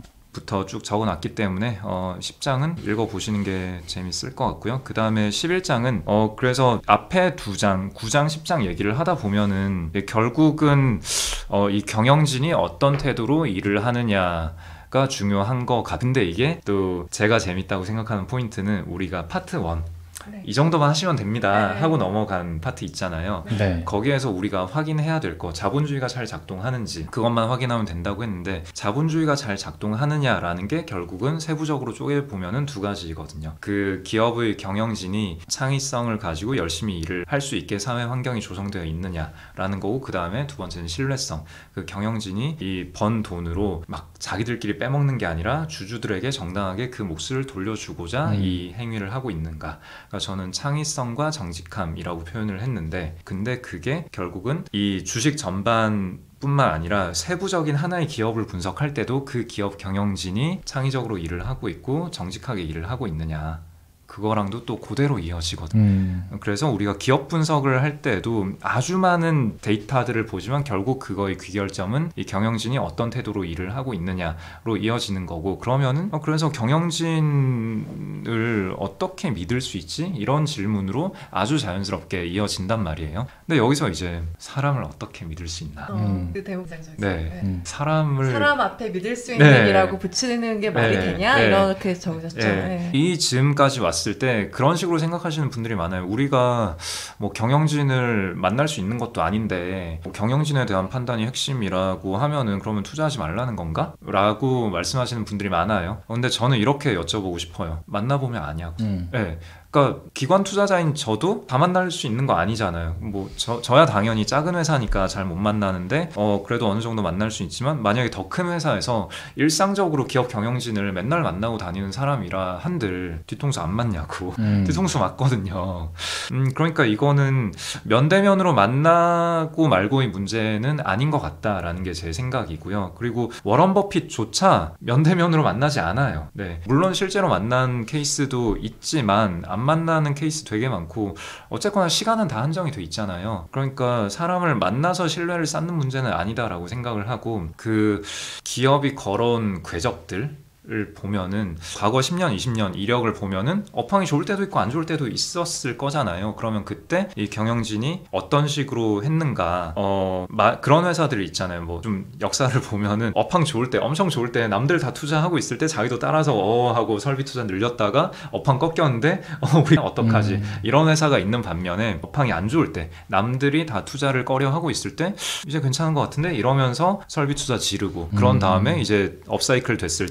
S1: 부터 쭉 적어놨기 때문에 어, 십 장은 읽어보시는 게 재밌을 것 같고요. 그 다음에 십일 장은 어, 그래서 앞에 두 장, 구 장, 십 장 얘기를 하다 보면은 결국은 어, 이 경영진이 어떤 태도로 일을 하느냐 가 중요한 것 같은데, 이게 또 제가 재밌다고 생각하는 포인트는 우리가 파트 일
S2: 네.
S1: 이 정도만 하시면 됩니다
S2: 네.
S1: 하고 넘어간 파트 있잖아요.
S3: 네.
S1: 거기에서 우리가 확인해야 될 거, 자본주의가 잘 작동하는지 그것만 확인하면 된다고 했는데, 자본주의가 잘 작동하느냐라는 게 결국은 세부적으로 쪼개보면은 두 가지거든요. 그 기업의 경영진이 창의성을 가지고 열심히 일을 할 수 있게 사회 환경이 조성되어 있느냐라는 거고, 그 다음에 두 번째는 신뢰성. 그 경영진이 이 번 돈으로 막 자기들끼리 빼먹는 게 아니라 주주들에게 정당하게 그 몫을 돌려주고자
S3: 음.
S1: 이 행위를 하고 있는가. 그러니까 저는 창의성과 정직함이라고 표현을 했는데, 근데 그게 결국은 이 주식 전반 뿐만 아니라 세부적인 하나의 기업을 분석할 때도 그 기업 경영진이 창의적으로 일을 하고 있고 정직하게 일을 하고 있느냐, 그거랑도 또 그대로 이어지거든요.
S3: 음.
S1: 그래서 우리가 기업 분석을 할 때도 아주 많은 데이터들을 보지만 결국 그거의 귀결점은 이 경영진이 어떤 태도로 일을 하고 있느냐로 이어지는 거고, 그러면은 어, 그래서 경영진을 어떻게 믿을 수 있지? 이런 질문으로 아주 자연스럽게 이어진단 말이에요. 근데 여기서 이제 사람을 어떻게 믿을 수 있나?
S2: 어,
S3: 음.
S2: 그 대문장적이죠.
S1: 네.
S3: 음.
S1: 사람을
S2: 사람 앞에 믿을 수 있는
S1: 네.
S2: 이라고 붙이는 게 말이
S1: 네.
S2: 되냐?
S1: 네.
S2: 이렇게 적으셨죠.
S1: 예,
S2: 네.
S1: 이 즈음까지 왔을 때 그런 식으로 생각하시는 분들이 많아요. 우리가 뭐 경영진을 만날 수 있는 것도 아닌데 뭐 경영진에 대한 판단이 핵심이라고 하면은 그러면 투자하지 말라는 건가? 라고 말씀하시는 분들이 많아요. 근데 저는 이렇게 여쭤보고 싶어요. 만나보면 아냐고.
S3: 음.
S1: 예. 그러니까 기관 투자자인 저도 다 만날 수 있는 거 아니잖아요. 뭐 저, 저야 당연히 작은 회사니까 잘 못 만나는데 어 그래도 어느 정도 만날 수 있지만, 만약에 더 큰 회사에서 일상적으로 기업 경영진을 맨날 만나고 다니는 사람이라 한들 뒤통수 안 맞냐고.
S3: 음.
S1: 뒤통수 맞거든요. 음 그러니까 이거는 면대면으로 만나고 말고의 문제는 아닌 것 같다라는 게 제 생각이고요. 그리고 워런 버핏조차 면대면으로 만나지 않아요. 네. 물론 실제로 만난 케이스도 있지만 안 만나는 케이스 되게 많고, 어쨌거나 시간은 다 한정이 돼 있잖아요. 그러니까 사람을 만나서 신뢰를 쌓는 문제는 아니다라고 생각을 하고, 그 기업이 걸어온 궤적들 을 보면은 과거 십 년, 이십 년 이력을 보면은 업황이 좋을 때도 있고 안 좋을 때도 있었을 거잖아요. 그러면 그때 이 경영진이 어떤 식으로 했는가, 어 마, 그런 회사들이 있잖아요. 뭐 좀 역사를 보면은 업황 좋을 때, 엄청 좋을 때 남들 다 투자하고 있을 때 자기도 따라서 어 하고 설비 투자 늘렸다가 업황 꺾였는데 어 우리 어떡하지?
S3: 음.
S1: 이런 회사가 있는 반면에 업황이 안 좋을 때, 남들이 다 투자를 꺼려 하고 있을 때 이제 괜찮은 것 같은데 이러면서 설비 투자 지르고, 그런
S3: 음.
S1: 다음에 이제 업사이클 됐을 때 마켓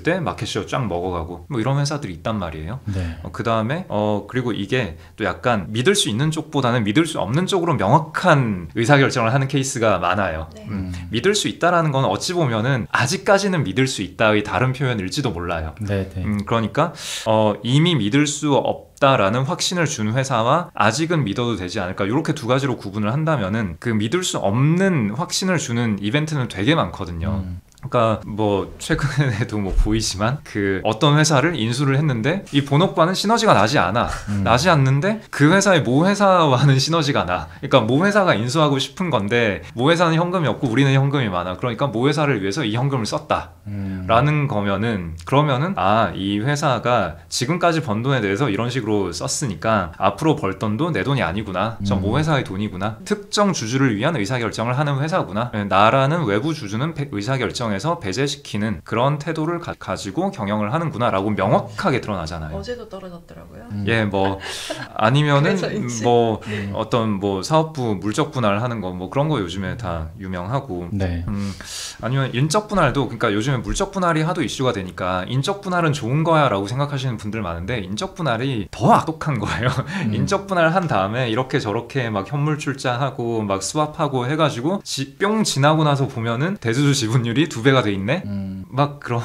S1: 캐시어 쫙 먹어가고 뭐 이런 회사들이 있단 말이에요.
S3: 네.
S1: 어, 그 다음에 어 그리고 이게 또 약간 믿을 수 있는 쪽보다는 믿을 수 없는 쪽으로 명확한 의사결정을 하는 케이스가 많아요.
S2: 네.
S1: 음, 믿을 수 있다라는 건 어찌 보면은 아직까지는 믿을 수 있다의 다른 표현일지도 몰라요.
S3: 네, 네.
S1: 음, 그러니까 어, 이미 믿을 수 없다라는 확신을 준 회사와 아직은 믿어도 되지 않을까 이렇게 두 가지로 구분을 한다면은 그 믿을 수 없는 확신을 주는 이벤트는 되게 많거든요. 음. 그러니까 뭐 최근에도 뭐 보이지만 그 어떤 회사를 인수를 했는데 이 본업과는 시너지가 나지 않아. 음. 나지 않는데 그 회사의 모 회사와는 시너지가 나. 그러니까 모 회사가 인수하고 싶은 건데 모 회사는 현금이 없고 우리는 현금이 많아. 그러니까 모 회사를 위해서 이 현금을 썼다. 음. 라는 거면은 그러면은 아, 이 회사가 지금까지 번 돈에 대해서 이런 식으로 썼으니까 앞으로 벌 돈도 내 돈이 아니구나. 저 모 회사의 돈이구나. 특정 주주를 위한 의사결정을 하는 회사구나. 나라는 외부 주주는 의사결정 에서 배제시키는 그런 태도를 가, 가지고 경영을 하는구나 라고 명확하게 드러나잖아요.
S2: 어제도 떨어졌더라고요.
S1: 음. 예, 뭐 아니면은 뭐 음. 어떤 뭐 사업부 물적 분할하는 거 뭐 그런 거 요즘에 다 유명하고
S3: 네.
S1: 음, 아니면 인적 분할도 그러니까 요즘에 물적 분할이 하도 이슈가 되니까 인적 분할은 좋은 거야 라고 생각하시는 분들 많은데 인적 분할이 더 악독한 거예요. 음. 인적 분할 한 다음에 이렇게 저렇게 막 현물 출자하고 막 스왑하고 해가지고 지, 뿅 지나고 나서 보면은 대주주 지분율이 두 배가 돼 있네? 음. 막 그런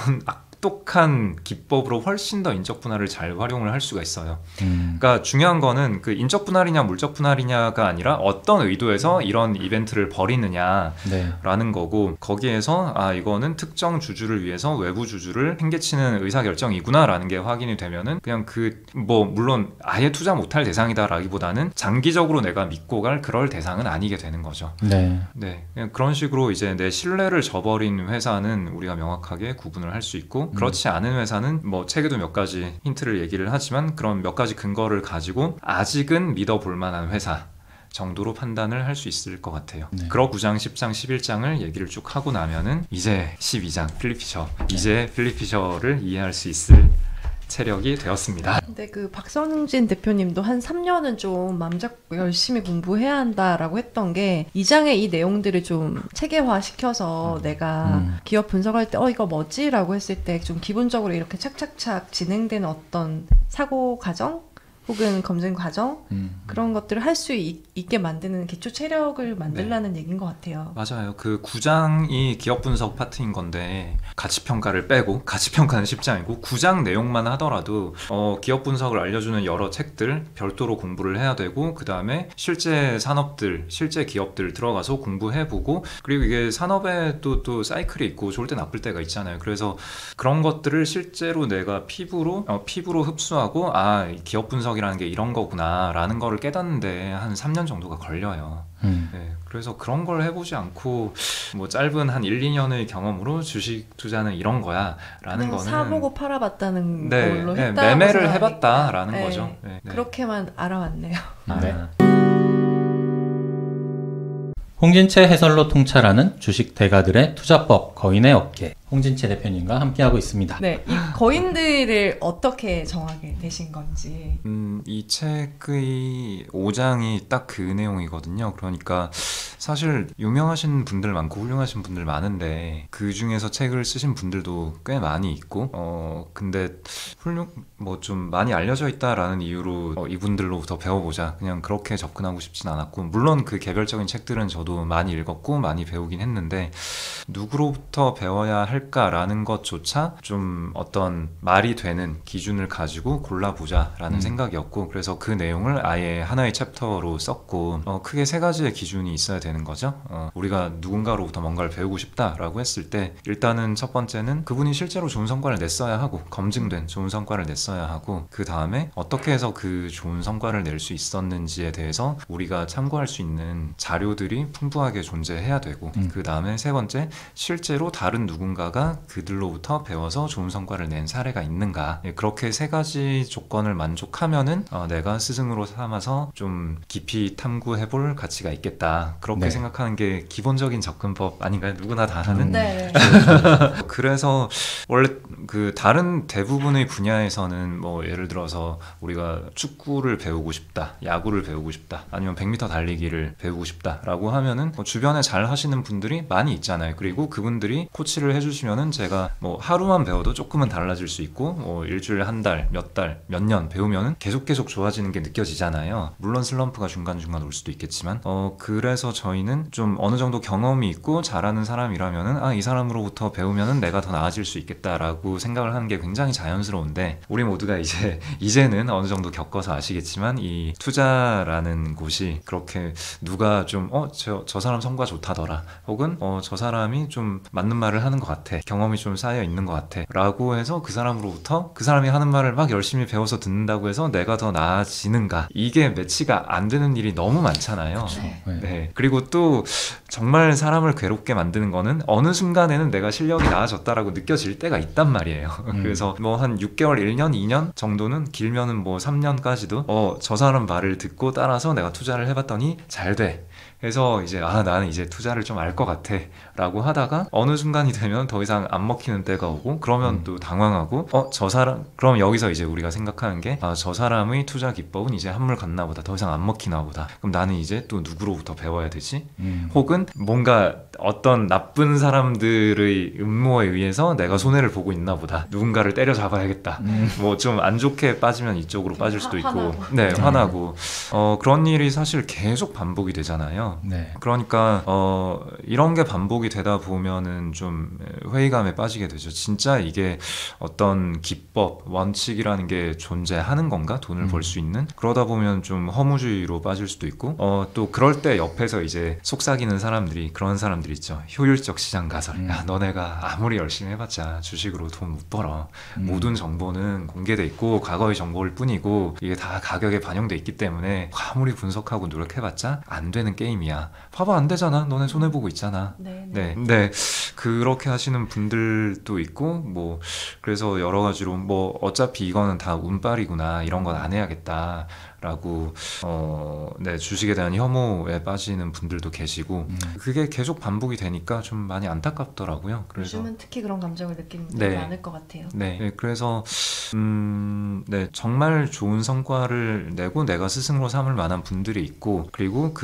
S1: 악독한 기법으로 훨씬 더 인적 분할을 잘 활용을 할 수가 있어요. 음. 그러니까 중요한 거는 그 인적 분할이냐 물적 분할이냐가 아니라 어떤 의도에서 이런 이벤트를 벌이느냐라는 네. 거고 거기에서 아 이거는 특정 주주를 위해서 외부 주주를 팽개치는 의사결정이구나라는 게 확인이 되면은 그냥 그 뭐 물론 아예 투자 못할 대상이다라기보다는 장기적으로 내가 믿고 갈 그럴 대상은 아니게 되는 거죠.
S3: 네.
S1: 네. 그냥 그런 식으로 이제 내 신뢰를 저버린 회사는 우리가 명확하게 구분을 할 수 있고 그렇지 않은 회사는 뭐 책에도 몇 가지 힌트를 얘기를 하지만 그런 몇 가지 근거를 가지고 아직은 믿어볼 만한 회사 정도로 판단을 할 수 있을 것 같아요. 네. 그러 구 장, 십 장, 십일 장을 얘기를 쭉 하고 나면은 이제 십이 장 필립 피셔 이제 필립 피셔를 이해할 수 있을 체력이 되었습니다.
S2: 근데 그 박성진 대표님도 한 삼 년은 좀 마음 잡고 열심히 공부해야 한다라고 했던 게 이 장의 이 내용들을 좀 체계화 시켜서 음. 내가 음. 기업 분석할 때 어 이거 뭐지? 라고 했을 때 좀 기본적으로 이렇게 착착착 진행되는 어떤 사고 과정? 혹은 검증 과정 음. 그런 것들을 할 수 있게 만드는 기초 체력을 만들라는 네. 얘기인 것 같아요.
S1: 맞아요. 그 구 장이 기업 분석 파트인 건데 가치평가를 빼고 가치평가는 십 장이고 구 장 내용만 하더라도 어, 기업 분석을 알려주는 여러 책들 별도로 공부를 해야 되고 그 다음에 실제 산업들, 실제 기업들 들어가서 공부해보고 그리고 이게 산업에 또, 또 사이클이 있고 좋을 때 나쁠 때가 있잖아요. 그래서 그런 것들을 실제로 내가 피부로 어, 피부로 흡수하고 아 기업 분석 이라는 게 이런 거구나 라는 거를 깨닫는데 한 삼 년 정도가 걸려요. 음. 네, 그래서 그런 걸 해보지 않고 뭐 짧은 한 일, 이 년의 경험으로 주식 투자는 이런 거야 라는 거는
S2: 사보고 팔아봤다는
S1: 네,
S2: 걸로
S1: 네,
S2: 했다
S1: 매매를 해봤다 라는
S2: 네.
S1: 거죠. 네, 네.
S2: 그렇게만 알아왔네요.
S1: 아. 네.
S3: 홍진채 해설로 통찰하는 주식 대가들의 투자법 거인의 어깨 홍진채 대표님과 함께하고 있습니다.
S2: 네, 이 거인들을 어떻게 정하게 되신 건지.
S1: 음, 이 책의 오 장이 딱 그 내용이거든요. 그러니까 사실 유명하신 분들 많고 훌륭하신 분들 많은데 그 중에서 책을 쓰신 분들도 꽤 많이 있고 어 근데 훌륭 뭐 좀 많이 알려져 있다라는 이유로 어, 이분들로부터 배워보자 그냥 그렇게 접근하고 싶진 않았고 물론 그 개별적인 책들은 저도 많이 읽었고 많이 배우긴 했는데 누구로부터 배워야 할까라는 것조차 좀 어떤 말이 되는 기준을 가지고 골라보자라는 음. 생각이었고 그래서 그 내용을 아예 하나의 챕터로 썼고 어, 크게 세 가지의 기준이 있어야 되는 거죠. 어, 우리가 누군가로부터 뭔가를 배우고 싶다라고 했을 때 일단은 첫 번째는 그분이 실제로 좋은 성과를 냈어야 하고 검증된 좋은 성과를 냈어야 하고 그 다음에 어떻게 해서 그 좋은 성과를 낼 수 있었는지에 대해서 우리가 참고할 수 있는 자료들이 풍부하게 존재해야 되고 음. 그 다음에 세 번째 실제로 다른 누군가가 그들로부터 배워서 좋은 성과를 낸 사례가 있는가 예, 그렇게 세 가지 조건을 만족하면은 어, 내가 스승으로 삼아서 좀 깊이 탐구해볼 가치가 있겠다 그렇게 네. 생각하는 게 기본적인 접근법 아닌가요? 누구나 다 하는?
S2: 음. 네.
S1: 그래서 원래 그 다른 대부분의 분야에서는 뭐 예를 들어서 우리가 축구를 배우고 싶다 야구를 배우고 싶다 아니면 백 미터 달리기를 배우고 싶다 라고 하면은 뭐 주변에 잘 하시는 분들이 많이 있잖아요. 그리고 그분들이 코치를 해줄 해주시면은 제가 뭐 하루만 배워도 조금은 달라질 수 있고 뭐 일주일에 한 달, 몇 달, 몇 년 배우면은 계속 계속 좋아지는 게 느껴지잖아요. 물론 슬럼프가 중간중간 올 수도 있겠지만 어 그래서 저희는 좀 어느 정도 경험이 있고 잘하는 사람이라면은 아, 이 사람으로부터 배우면은 내가 더 나아질 수 있겠다라고 생각을 하는 게 굉장히 자연스러운데 우리 모두가 이제 이제는 어느 정도 겪어서 아시겠지만 이 투자라는 곳이 그렇게 누가 좀 어 저 저 사람 성과 좋다더라 혹은 어 저 사람이 좀 맞는 말을 하는 것 같아 경험이 좀 쌓여 있는 것 같아 라고 해서 그 사람으로부터 그 사람이 하는 말을 막 열심히 배워서 듣는다고 해서 내가 더 나아지는가 이게 매치가 안 되는 일이 너무 많잖아요.
S3: 네.
S1: 네. 그리고 또 정말 사람을 괴롭게 만드는 거는 어느 순간에는 내가 실력이 나아졌다라고 느껴질 때가 있단 말이에요. 음. 그래서 뭐 한 육 개월, 일 년, 이 년 정도는 길면은 뭐 삼 년까지도 어, 저 사람 말을 듣고 따라서 내가 투자를 해봤더니 잘 돼. 그래서 이제 아 나는 이제 투자를 좀 알 것 같아 라고 하다가 어느 순간이 되면 더 이상 안 먹히는 때가 오고 그러면 음. 또 당황하고 어 저 사람 그럼 여기서 이제 우리가 생각하는 게 아 저 사람의 투자 기법은 이제 한물 갔나 보다 더 이상 안 먹히나 보다 그럼 나는 이제 또 누구로부터 배워야 되지 음. 혹은 뭔가 어떤 나쁜 사람들의 음모에 의해서 내가 손해를 보고 있나 보다 누군가를 때려잡아야겠다 음. 뭐 좀 안 좋게 빠지면 이쪽으로 빠질 수도 있고
S2: 화나고.
S1: 네 화나고 어 그런 일이 사실 계속 반복이 되잖아요.
S3: 네.
S1: 그러니까 어 이런 게 반복이 되다 보면은 좀 회의감에 빠지게 되죠. 진짜 이게 어떤 기법, 원칙이라는 게 존재하는 건가? 돈을 음. 벌 수 있는? 그러다 보면 좀 허무주의로 빠질 수도 있고 어 또 그럴 때 옆에서 이제 속삭이는 사람들이 그런 사람들 있죠. 효율적 시장 가설. 음. 야 너네가 아무리 열심히 해봤자 주식으로 돈 못 벌어. 음. 모든 정보는 공개돼 있고 과거의 정보일 뿐이고 이게 다 가격에 반영돼 있기 때문에 아무리 분석하고 노력해봤자 안 되는 게임이야. 봐봐 안 되잖아. 너네 손해보고 있잖아.
S2: 네,
S1: 네. 네. 그렇게 하시는 분들도 있고 뭐 그래서 여러 가지로 뭐 어차피 이거는 다 운빨이구나. 이런 건 안 해야겠다. 라고 어, 네, 주식에 대한 혐오에 빠지는 분들도 계시고 음. 그게 계속 반복이 되니까 좀 많이 안타깝더라고요. 그래서
S2: 요즘은 특히 그런 감정을 느끼는 분들이
S1: 네.
S2: 많을 것 같아요.
S1: 네, 네 그래서 음, 네, 정말 좋은 성과를 내고 내가 스승으로 삼을 만한 분들이 있고 그리고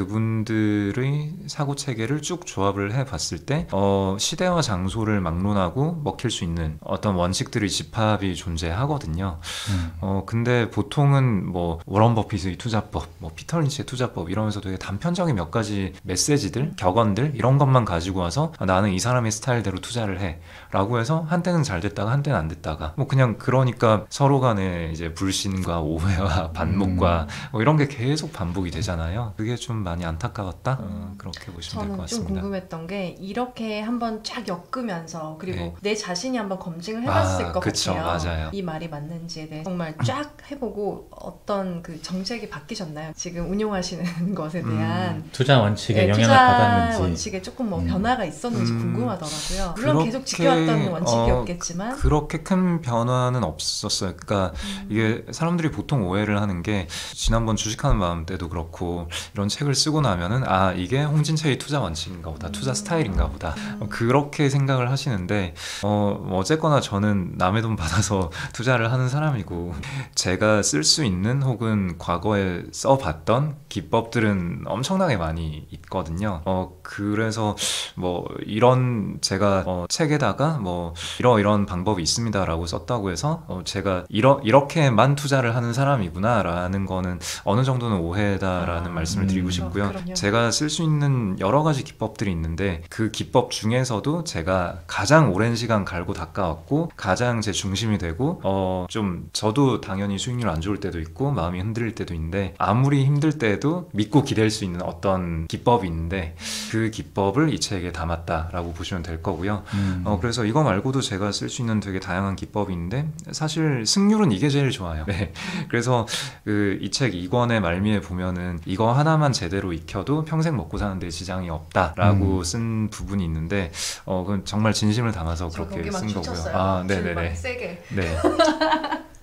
S1: 그분들의 사고 체계를 쭉 조합을 해봤을 때 어, 시대와 장소를 막론하고 먹힐 수 있는 어떤 원칙들의 집합이 존재하거든요. 음. 어, 근데 보통은 뭐 워런 버핏의 투자법, 뭐 피터 린치의 투자법 이러면서 되게 단편적인 몇 가지 메시지들, 격언들 이런 것만 가지고 와서 아, 나는 이 사람의 스타일대로 투자를 해 라고 해서 한때는 잘 됐다가 한때는 안 됐다가 뭐 그냥 그러니까 서로 간에 이제 불신과 오해와 반목과 음. 뭐 이런 게 계속 반복이 되잖아요. 그게 좀 많이 안타까웠다? 어, 그렇게 보시면 될 것 같습니다.
S2: 저는 좀 궁금했던 게 이렇게 한번 쫙 엮으면서 그리고 네. 내 자신이 한번 검증을 해봤을
S1: 아,
S2: 것
S1: 그쵸,
S2: 같아요.
S1: 맞아요.
S2: 이 말이 맞는지에 대해 정말 쫙 해보고 어떤 그 정책이 바뀌셨나요? 지금 운용하시는 것에 대한
S3: 음, 투자 원칙에
S2: 네,
S3: 영향을
S2: 투자
S3: 받았는지
S2: 원칙에 조금 뭐
S3: 음.
S2: 변화가 있었는지
S1: 음,
S2: 궁금하더라고요. 물론
S1: 그렇게,
S2: 계속 지켜왔던 원칙이었겠지만
S1: 어, 그렇게 큰 변화는 없었어요. 그러니까 음. 이게 사람들이 보통 오해를 하는 게 지난번 주식하는 마음 때도 그렇고 이런 책을 쓰고 나면은 아 이게 홍진채의 투자 원칙인가 보다, 음. 투자 스타일인가 보다 음. 그렇게 생각을 하시는데 어, 어쨌거나 저는 남의 돈 받아서 투자를 하는 사람이고 제가 쓸 수 있는 혹은 과거에 써봤던 기법들은 엄청나게 많이 있거든요. 어, 그래서 뭐 이런 제가 어, 책에다가 뭐 이러 이런 방법이 있습니다라고 썼다고 해서 어, 제가 이러 이렇게만 투자를 하는 사람이구나라는 거는 어느 정도는 오해다라는 아, 말씀을 드리고 싶고요. 어, 제가 쓸 수 있는 여러 가지 기법들이 있는데 그 기법 중에서도 제가 가장 오랜 시간 갈고 닦아왔고 가장 제 중심이 되고 어, 좀 저도 당연히 수익률 안 좋을 때도 있고 마음이 흔들릴 때도 있는데 아무리 힘들 때도 믿고 기댈 수 있는 어떤 기법이 있는데 그 기법을 이 책에 담았다라고 보시면 될 거고요. 음. 어, 그래서 이거 말고도 제가 쓸 수 있는 되게 다양한 기법이 있는데 사실 승률은 이게 제일 좋아요. 네. 그래서 그 이 책 이 권의 말미에 보면은 이거 하나만 제대로 익혀도 평생 먹고 사는데 지장이 없다라고 음. 쓴 부분이 있는데 어, 그건 정말 진심을 담아서 그렇게 쓴 거고요.
S2: 쳤어요.
S1: 아, 네네네.
S2: 세게.
S1: 네.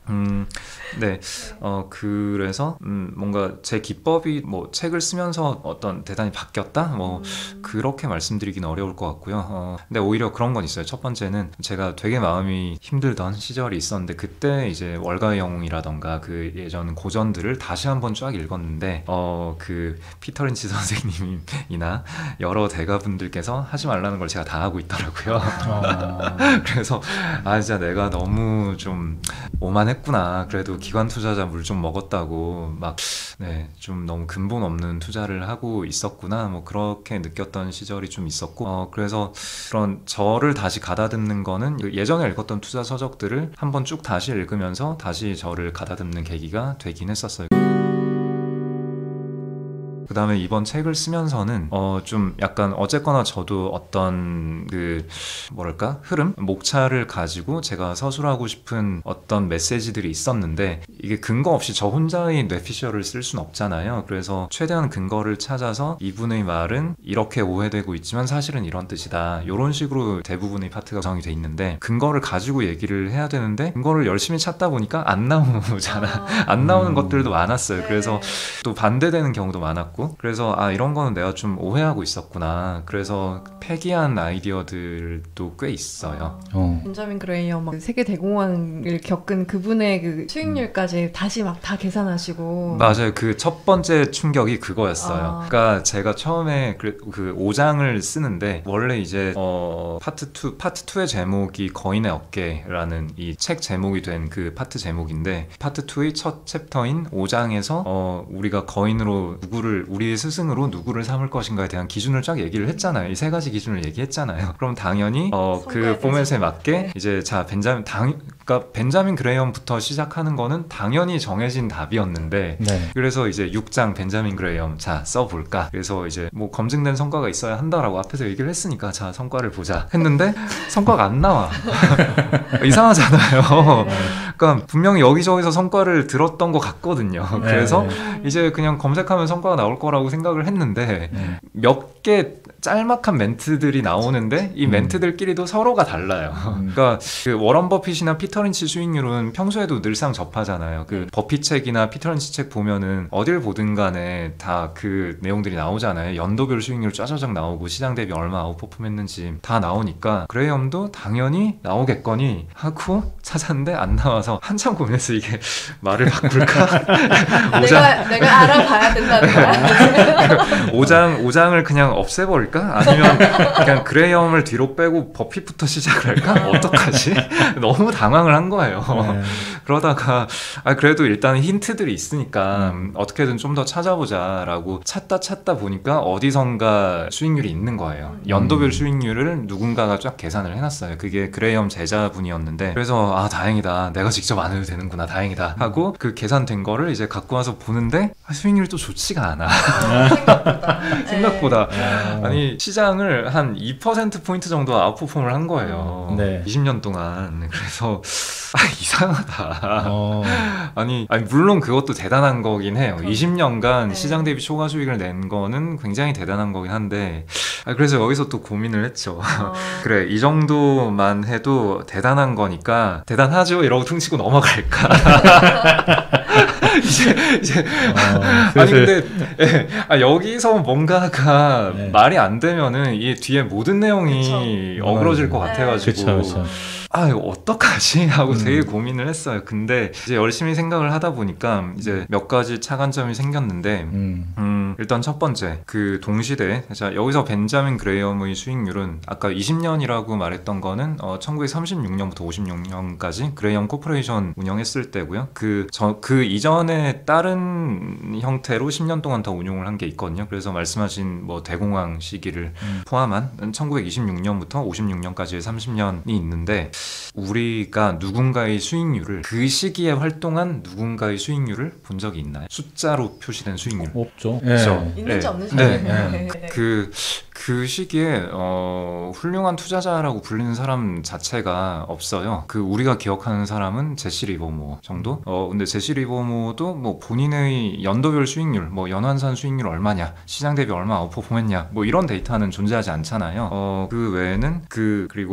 S1: 음, 네. 어, 그래서, 음, 뭔가 제 기법이 뭐 책을 쓰면서 어떤 대단히 바뀌었다? 뭐,
S2: 음.
S1: 그렇게 말씀드리기는 어려울 것 같고요. 어, 근데 오히려 그런 건 있어요. 첫 번째는 제가 되게 마음이 힘들던 시절이 있었는데, 그때 이제 월가의 영웅이라던가 그 예전 고전들을 다시 한번 쫙 읽었는데, 어, 그 피터 린치 선생님이나 여러 대가분들께서 하지 말라는 걸 제가 다 하고 있더라고요.
S3: 어.
S1: 그래서, 아, 진짜 내가 너무 좀 오만했구나. 그래도 기관 투자자 물 좀 먹었다고 막, 네, 좀 너무 근본 없는 투자를 하고 있었구나. 뭐 그렇게 느꼈던 시절이 좀 있었고, 어, 그래서 그런 저를 다시 가다듬는 거는 예전에 읽었던 투자 서적들을 한번 쭉 다시 읽으면서 다시 저를 가다듬는 계기가 되긴 했었어요. 그 다음에 이번 책을 쓰면서는 어 좀 약간 어쨌거나 저도 어떤 그 뭐랄까 흐름? 목차를 가지고 제가 서술하고 싶은 어떤 메시지들이 있었는데 이게 근거 없이 저 혼자의 뇌피셜을 쓸 순 없잖아요. 그래서 최대한 근거를 찾아서 이분의 말은 이렇게 오해되고 있지만 사실은 이런 뜻이다. 이런 식으로 대부분의 파트가 구성이 돼 있는데 근거를 가지고 얘기를 해야 되는데 근거를 열심히 찾다 보니까 안 나오잖아.
S2: 아.
S1: 안 나오는
S3: 음.
S1: 것들도 많았어요.
S2: 네.
S1: 그래서 또 반대되는 경우도 많았고 그래서 아 이런 거는 내가 좀 오해하고 있었구나. 그래서 폐기한 아이디어들도 꽤 있어요.
S3: 어.
S2: 벤자민 그레이엄 막 세계 대공황을 겪은 그분의 그 수익률까지 다시 막 다 계산하시고
S1: 맞아요. 그 첫 번째 충격이 그거였어요.
S2: 아.
S1: 그러니까 제가 처음에 그, 그 오 장을 쓰는데 원래 이제 어 파트 투 파트 투의 제목이 거인의 어깨라는 이 책 제목이 된 그 파트 제목인데 파트 투의 첫 챕터인 오 장에서 어 우리가 거인으로 누구를 우리의 스승으로 누구를 삼을 것인가에 대한 기준을 쫙 얘기를 했잖아요. 이 세 가지 기준을 얘기했잖아요. 그럼 당연히 어 그
S2: 선거에
S1: 포맷에
S2: 대해서.
S1: 맞게
S2: 네.
S1: 이제 자 벤자민 당 그러니까 벤자민 그레이엄부터 시작하는 거는 당연히 정해진 답이었는데
S3: 네.
S1: 그래서 이제 육 장 벤자민 그레이엄 자 써볼까 그래서 이제 뭐 검증된 성과가 있어야 한다라고 앞에서 얘기를 했으니까 자 성과를 보자 했는데 성과가 안 나와. 이상하잖아요.
S2: 네.
S1: 그러니까 분명히 여기저기서 성과를 들었던 것 같거든요.
S3: 네.
S1: 그래서
S2: 음.
S1: 이제 그냥 검색하면 성과가 나올 거라고 생각을 했는데
S3: 네.
S1: 몇 개 짤막한 멘트들이 나오는데 이
S3: 음.
S1: 멘트들끼리도 서로가 달라요.
S3: 음.
S1: 그러니까 그 워런 버핏이나 피터 린치 수익률은 평소에도 늘상 접하잖아요. 그 버핏 책이나 피터 린치 책 보면은 어딜 보든 간에 다 그 내용들이 나오잖아요. 연도별 수익률 짜자작 나오고 시장 대비 얼마 아웃퍼폼했는지 다 나오니까 그레이엄도 당연히 나오겠거니 하고 찾았는데 안 나와서 한참 고민해서 이게 말을 바꿀까?
S2: 내가 내가 알아봐야 된다는 거야.
S1: 오 장, 오 장을 그냥 없애버릴까? 아니면 그냥 그레이엄을 뒤로 빼고 버핏부터 시작을 할까? 어떡하지? 너무 당황을 한 거예요.
S3: 네.
S1: 그러다가 아 그래도 일단 힌트들이 있으니까 음, 어떻게든 좀 더 찾아보자 라고 찾다 찾다 보니까 어디선가 수익률이 있는 거예요. 연도별
S3: 음.
S1: 수익률을 누군가가 쫙 계산을 해놨어요. 그게 그레이엄 제자분이었는데 그래서 아 다행이다. 내가 직접 안 해도 되는구나. 다행이다. 하고 그 계산된 거를 이제 갖고 와서 보는데 아, 수익률이 또 좋지가 않아.
S2: 어, 생각보다.
S1: 생각보다
S3: 어.
S1: 아니 시장을 한 이 퍼센트 포인트 정도 아웃퍼폼을 한 거예요.
S3: 네.
S1: 이십 년 동안. 그래서 아 이상하다.
S3: 어.
S1: 아니, 아니 물론 그것도 대단한 거긴 해요.
S2: 그럼.
S1: 이십 년간
S2: 네.
S1: 시장 대비 초과 수익을 낸 거는 굉장히 대단한 거긴 한데 아, 그래서 여기서 또 고민을 했죠.
S2: 어.
S1: 그래 이 정도만 해도 대단한 거니까 대단하죠 이러고 퉁치고 넘어갈까. 이제 이제
S3: 어,
S1: 아니
S3: 슬슬.
S1: 근데 예, 아, 여기서 뭔가가
S3: 네.
S1: 말이 안 되면은 이 뒤에 모든 내용이
S2: 그쵸.
S1: 어그러질 것
S2: 네.
S1: 같아가지고
S3: 그쵸, 그쵸.
S1: 아 이거 어떡하지 하고
S3: 음.
S1: 되게 고민을 했어요. 근데 이제 열심히 생각을 하다 보니까 이제 몇 가지 차관점이 생겼는데
S3: 음.
S1: 음, 일단 첫 번째, 그 동시대, 자, 여기서 벤자민 그레이엄의 수익률은 아까 이십 년이라고 말했던 거는 어, 천구백삼십육 년부터 오십육 년까지 그레이엄 코퍼레이션 운영했을 때고요. 그, 저, 그 이전에 다른 형태로 십 년 동안 더 운용을 한 게 있거든요. 그래서 말씀하신 뭐 대공황 시기를
S3: 음.
S1: 포함한 천구백이십육 년부터 오십육 년까지의 삼십 년이 있는데 우리가 누군가의 수익률을 그 시기에 활동한 누군가의 수익률을 본 적이 있나요? 숫자로 표시된 수익률.
S3: 없죠.
S1: 그렇죠.
S2: 있는지
S1: 네.
S2: 없는지.
S1: 네.
S2: 네.
S1: 그, 그 시기에, 어, 훌륭한 투자자라고 불리는 사람 자체가 없어요. 그, 우리가 기억하는 사람은 제시 리버모 정도? 어, 근데 제시 리버모도 뭐 본인의 연도별 수익률, 뭐 연환산 수익률 얼마냐, 시장 대비 얼마 아웃퍼폼 했냐, 뭐 이런 데이터는 존재하지 않잖아요. 어, 그 외에는 그, 그리고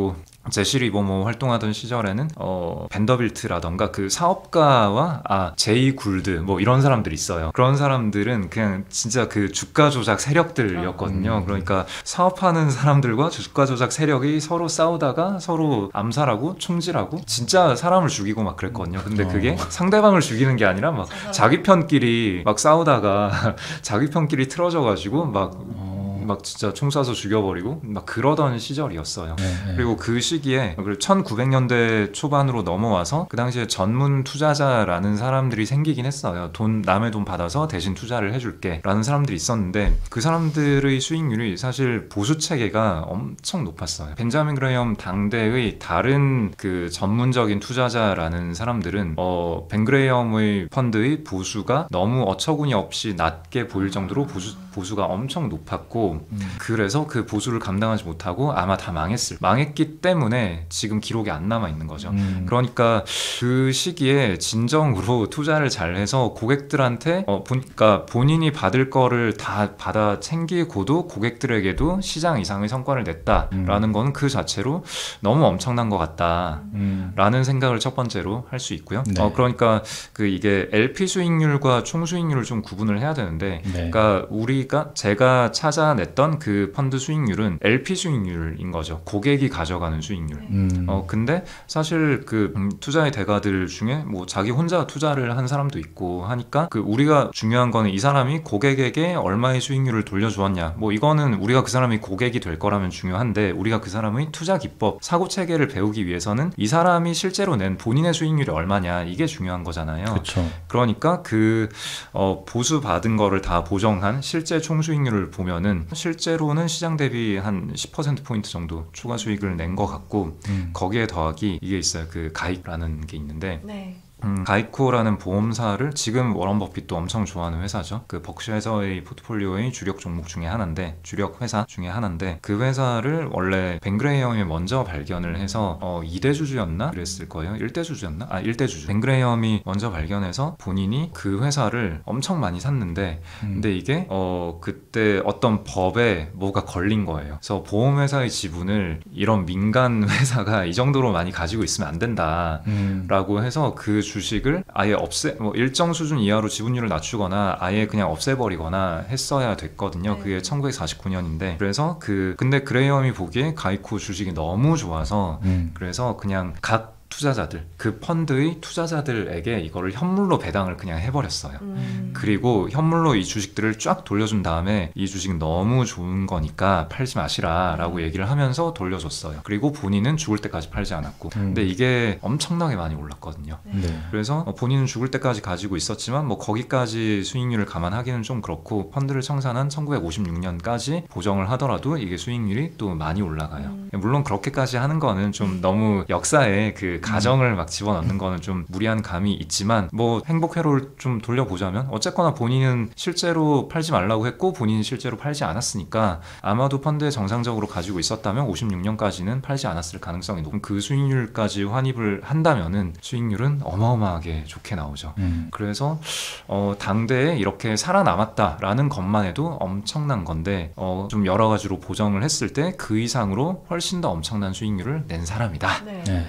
S1: 제시 리버모 활동하던 시절에는 어, 벤더빌트라던가 그 사업가와 아 제이 굴드 뭐 이런 사람들이 있어요. 그런 사람들은 그냥 진짜 그 주가 조작 세력들이었거든요.
S3: 음.
S1: 그러니까 사업하는 사람들과 주가 조작 세력이 서로 싸우다가 서로 암살하고 총질하고 진짜 사람을 죽이고 막 그랬거든요. 근데 그게
S3: 어.
S1: 상대방을 죽이는 게 아니라 막 자기 편끼리 막 싸우다가 자기 편끼리 틀어져가지고 막
S3: 어.
S1: 막 진짜 총 쏴서 죽여버리고 막 그러던 시절이었어요.
S3: 네, 네.
S1: 그리고 그 시기에 천구백 년대 초반으로 넘어와서 그 당시에 전문 투자자라는 사람들이 생기긴 했어요. 돈 남의 돈 받아서 대신 투자를 해줄게 라는 사람들이 있었는데 그 사람들의 수익률이 사실 보수 체계가 엄청 높았어요. 벤자민 그레이엄 당대의 다른 그 전문적인 투자자라는 사람들은 어, 벤 그레이엄의 펀드의 보수가 너무 어처구니 없이 낮게 보일 정도로 보수, 보수가 엄청 높았고 음. 그래서 그 보수를 감당하지 못하고 아마 다 망했을 망했기 때문에 지금 기록이 안 남아 있는 거죠. 음. 그러니까 그 시기에 진정으로 투자를 잘해서 고객들한테 어, 그러니까 본인이 받을 거를 다 받아 챙기고도 고객들에게도 시장 이상의 성과를 냈다라는 음. 건 그 자체로 너무 엄청난 것 같다라는 음. 생각을 첫 번째로 할 수 있고요. 네. 어, 그러니까 그 이게 엘피 수익률과 총 수익률을 좀 구분을 해야 되는데, 네. 그러니까 우리가 제가 찾아냈던 그 펀드 수익률은 엘피 수익률인 거죠. 고객이 가져가는 수익률. 음. 어 근데 사실 그 음, 투자의 대가들 중에 뭐 자기 혼자 투자를 한 사람도 있고 하니까 그 우리가 중요한 거는 이 사람이 고객에게 얼마의 수익률을 돌려주었냐. 뭐 이거는 우리가 그 사람이 고객이 될 거라면 중요한데 우리가 그 사람의 투자 기법, 사고 체계를 배우기 위해서는 이 사람이 실제로 낸 본인의 수익률이 얼마냐 이게 중요한 거잖아요.
S3: 그쵸.
S1: 그러니까 그 어, 보수 받은 거를 다 보정한 실제 총 수익률을 보면은 실제로는 시장 대비 한 십 퍼센트 포인트 정도 추가 수익을 낸 것 같고 음. 거기에 더하기 이게 있어요. 그 가입라는 게 있는데
S2: 네.
S1: 음, 가이코라는 보험사를 지금 워런 버핏도 엄청 좋아하는 회사죠. 그 버크셔에서의 포트폴리오의 주력 종목 중에 하나인데 주력 회사 중에 하나인데 그 회사를 원래 벤 그레이엄이 먼저 발견을 해서 어, 이 대 주주였나? 그랬을 거예요. 일 대 주주였나? 아, 일 대 주주. 벤 그레이엄이 먼저 발견해서 본인이 그 회사를 엄청 많이 샀는데 음. 근데 이게 어, 그때 어떤 법에 뭐가 걸린 거예요. 그래서 보험회사의 지분을 이런 민간 회사가 이 정도로 많이 가지고 있으면 안 된다 음. 라고 해서 그 주식을 아예 없애, 뭐 일정 수준 이하로 지분율을 낮추거나 아예 그냥 없애버리거나 했어야 됐거든요. 그게 천구백사십구 년인데 그래서 그 근데 그레이엄이 보기에 가이코 주식이 너무 좋아서 음. 그래서 그냥 각 투자자들, 그 펀드의 투자자들에게 이거를 현물로 배당을 그냥 해버렸어요. 음. 그리고 현물로 이 주식들을 쫙 돌려준 다음에 이 주식은 너무 좋은 거니까 팔지 마시라 라고 얘기를 하면서 돌려줬어요. 그리고 본인은 죽을 때까지 팔지 않았고 음. 근데 이게 엄청나게 많이 올랐거든요. 네. 그래서 본인은 죽을 때까지 가지고 있었지만 뭐 거기까지 수익률을 감안하기는 좀 그렇고 펀드를 청산한 천구백오십육 년까지 보정을 하더라도 이게 수익률이 또 많이 올라가요. 음. 물론 그렇게까지 하는 거는 좀 너무 역사에 그 가정을 막 집어넣는 거는 좀 무리한 감이 있지만 뭐 행복회로를 좀 돌려보자면 어쨌거나 본인은 실제로 팔지 말라고 했고 본인이 실제로 팔지 않았으니까 아마도 펀드에 정상적으로 가지고 있었다면 오십육 년까지는 팔지 않았을 가능성이 높은 그 수익률까지 환입을 한다면은 수익률은 어마어마하게 좋게 나오죠. 음. 그래서 어, 당대에 이렇게 살아남았다라는 것만 해도 엄청난 건데 어, 좀 여러 가지로 보정을 했을 때 그 이상으로 훨씬 더 엄청난 수익률을 낸 사람이다.
S2: 네. 네.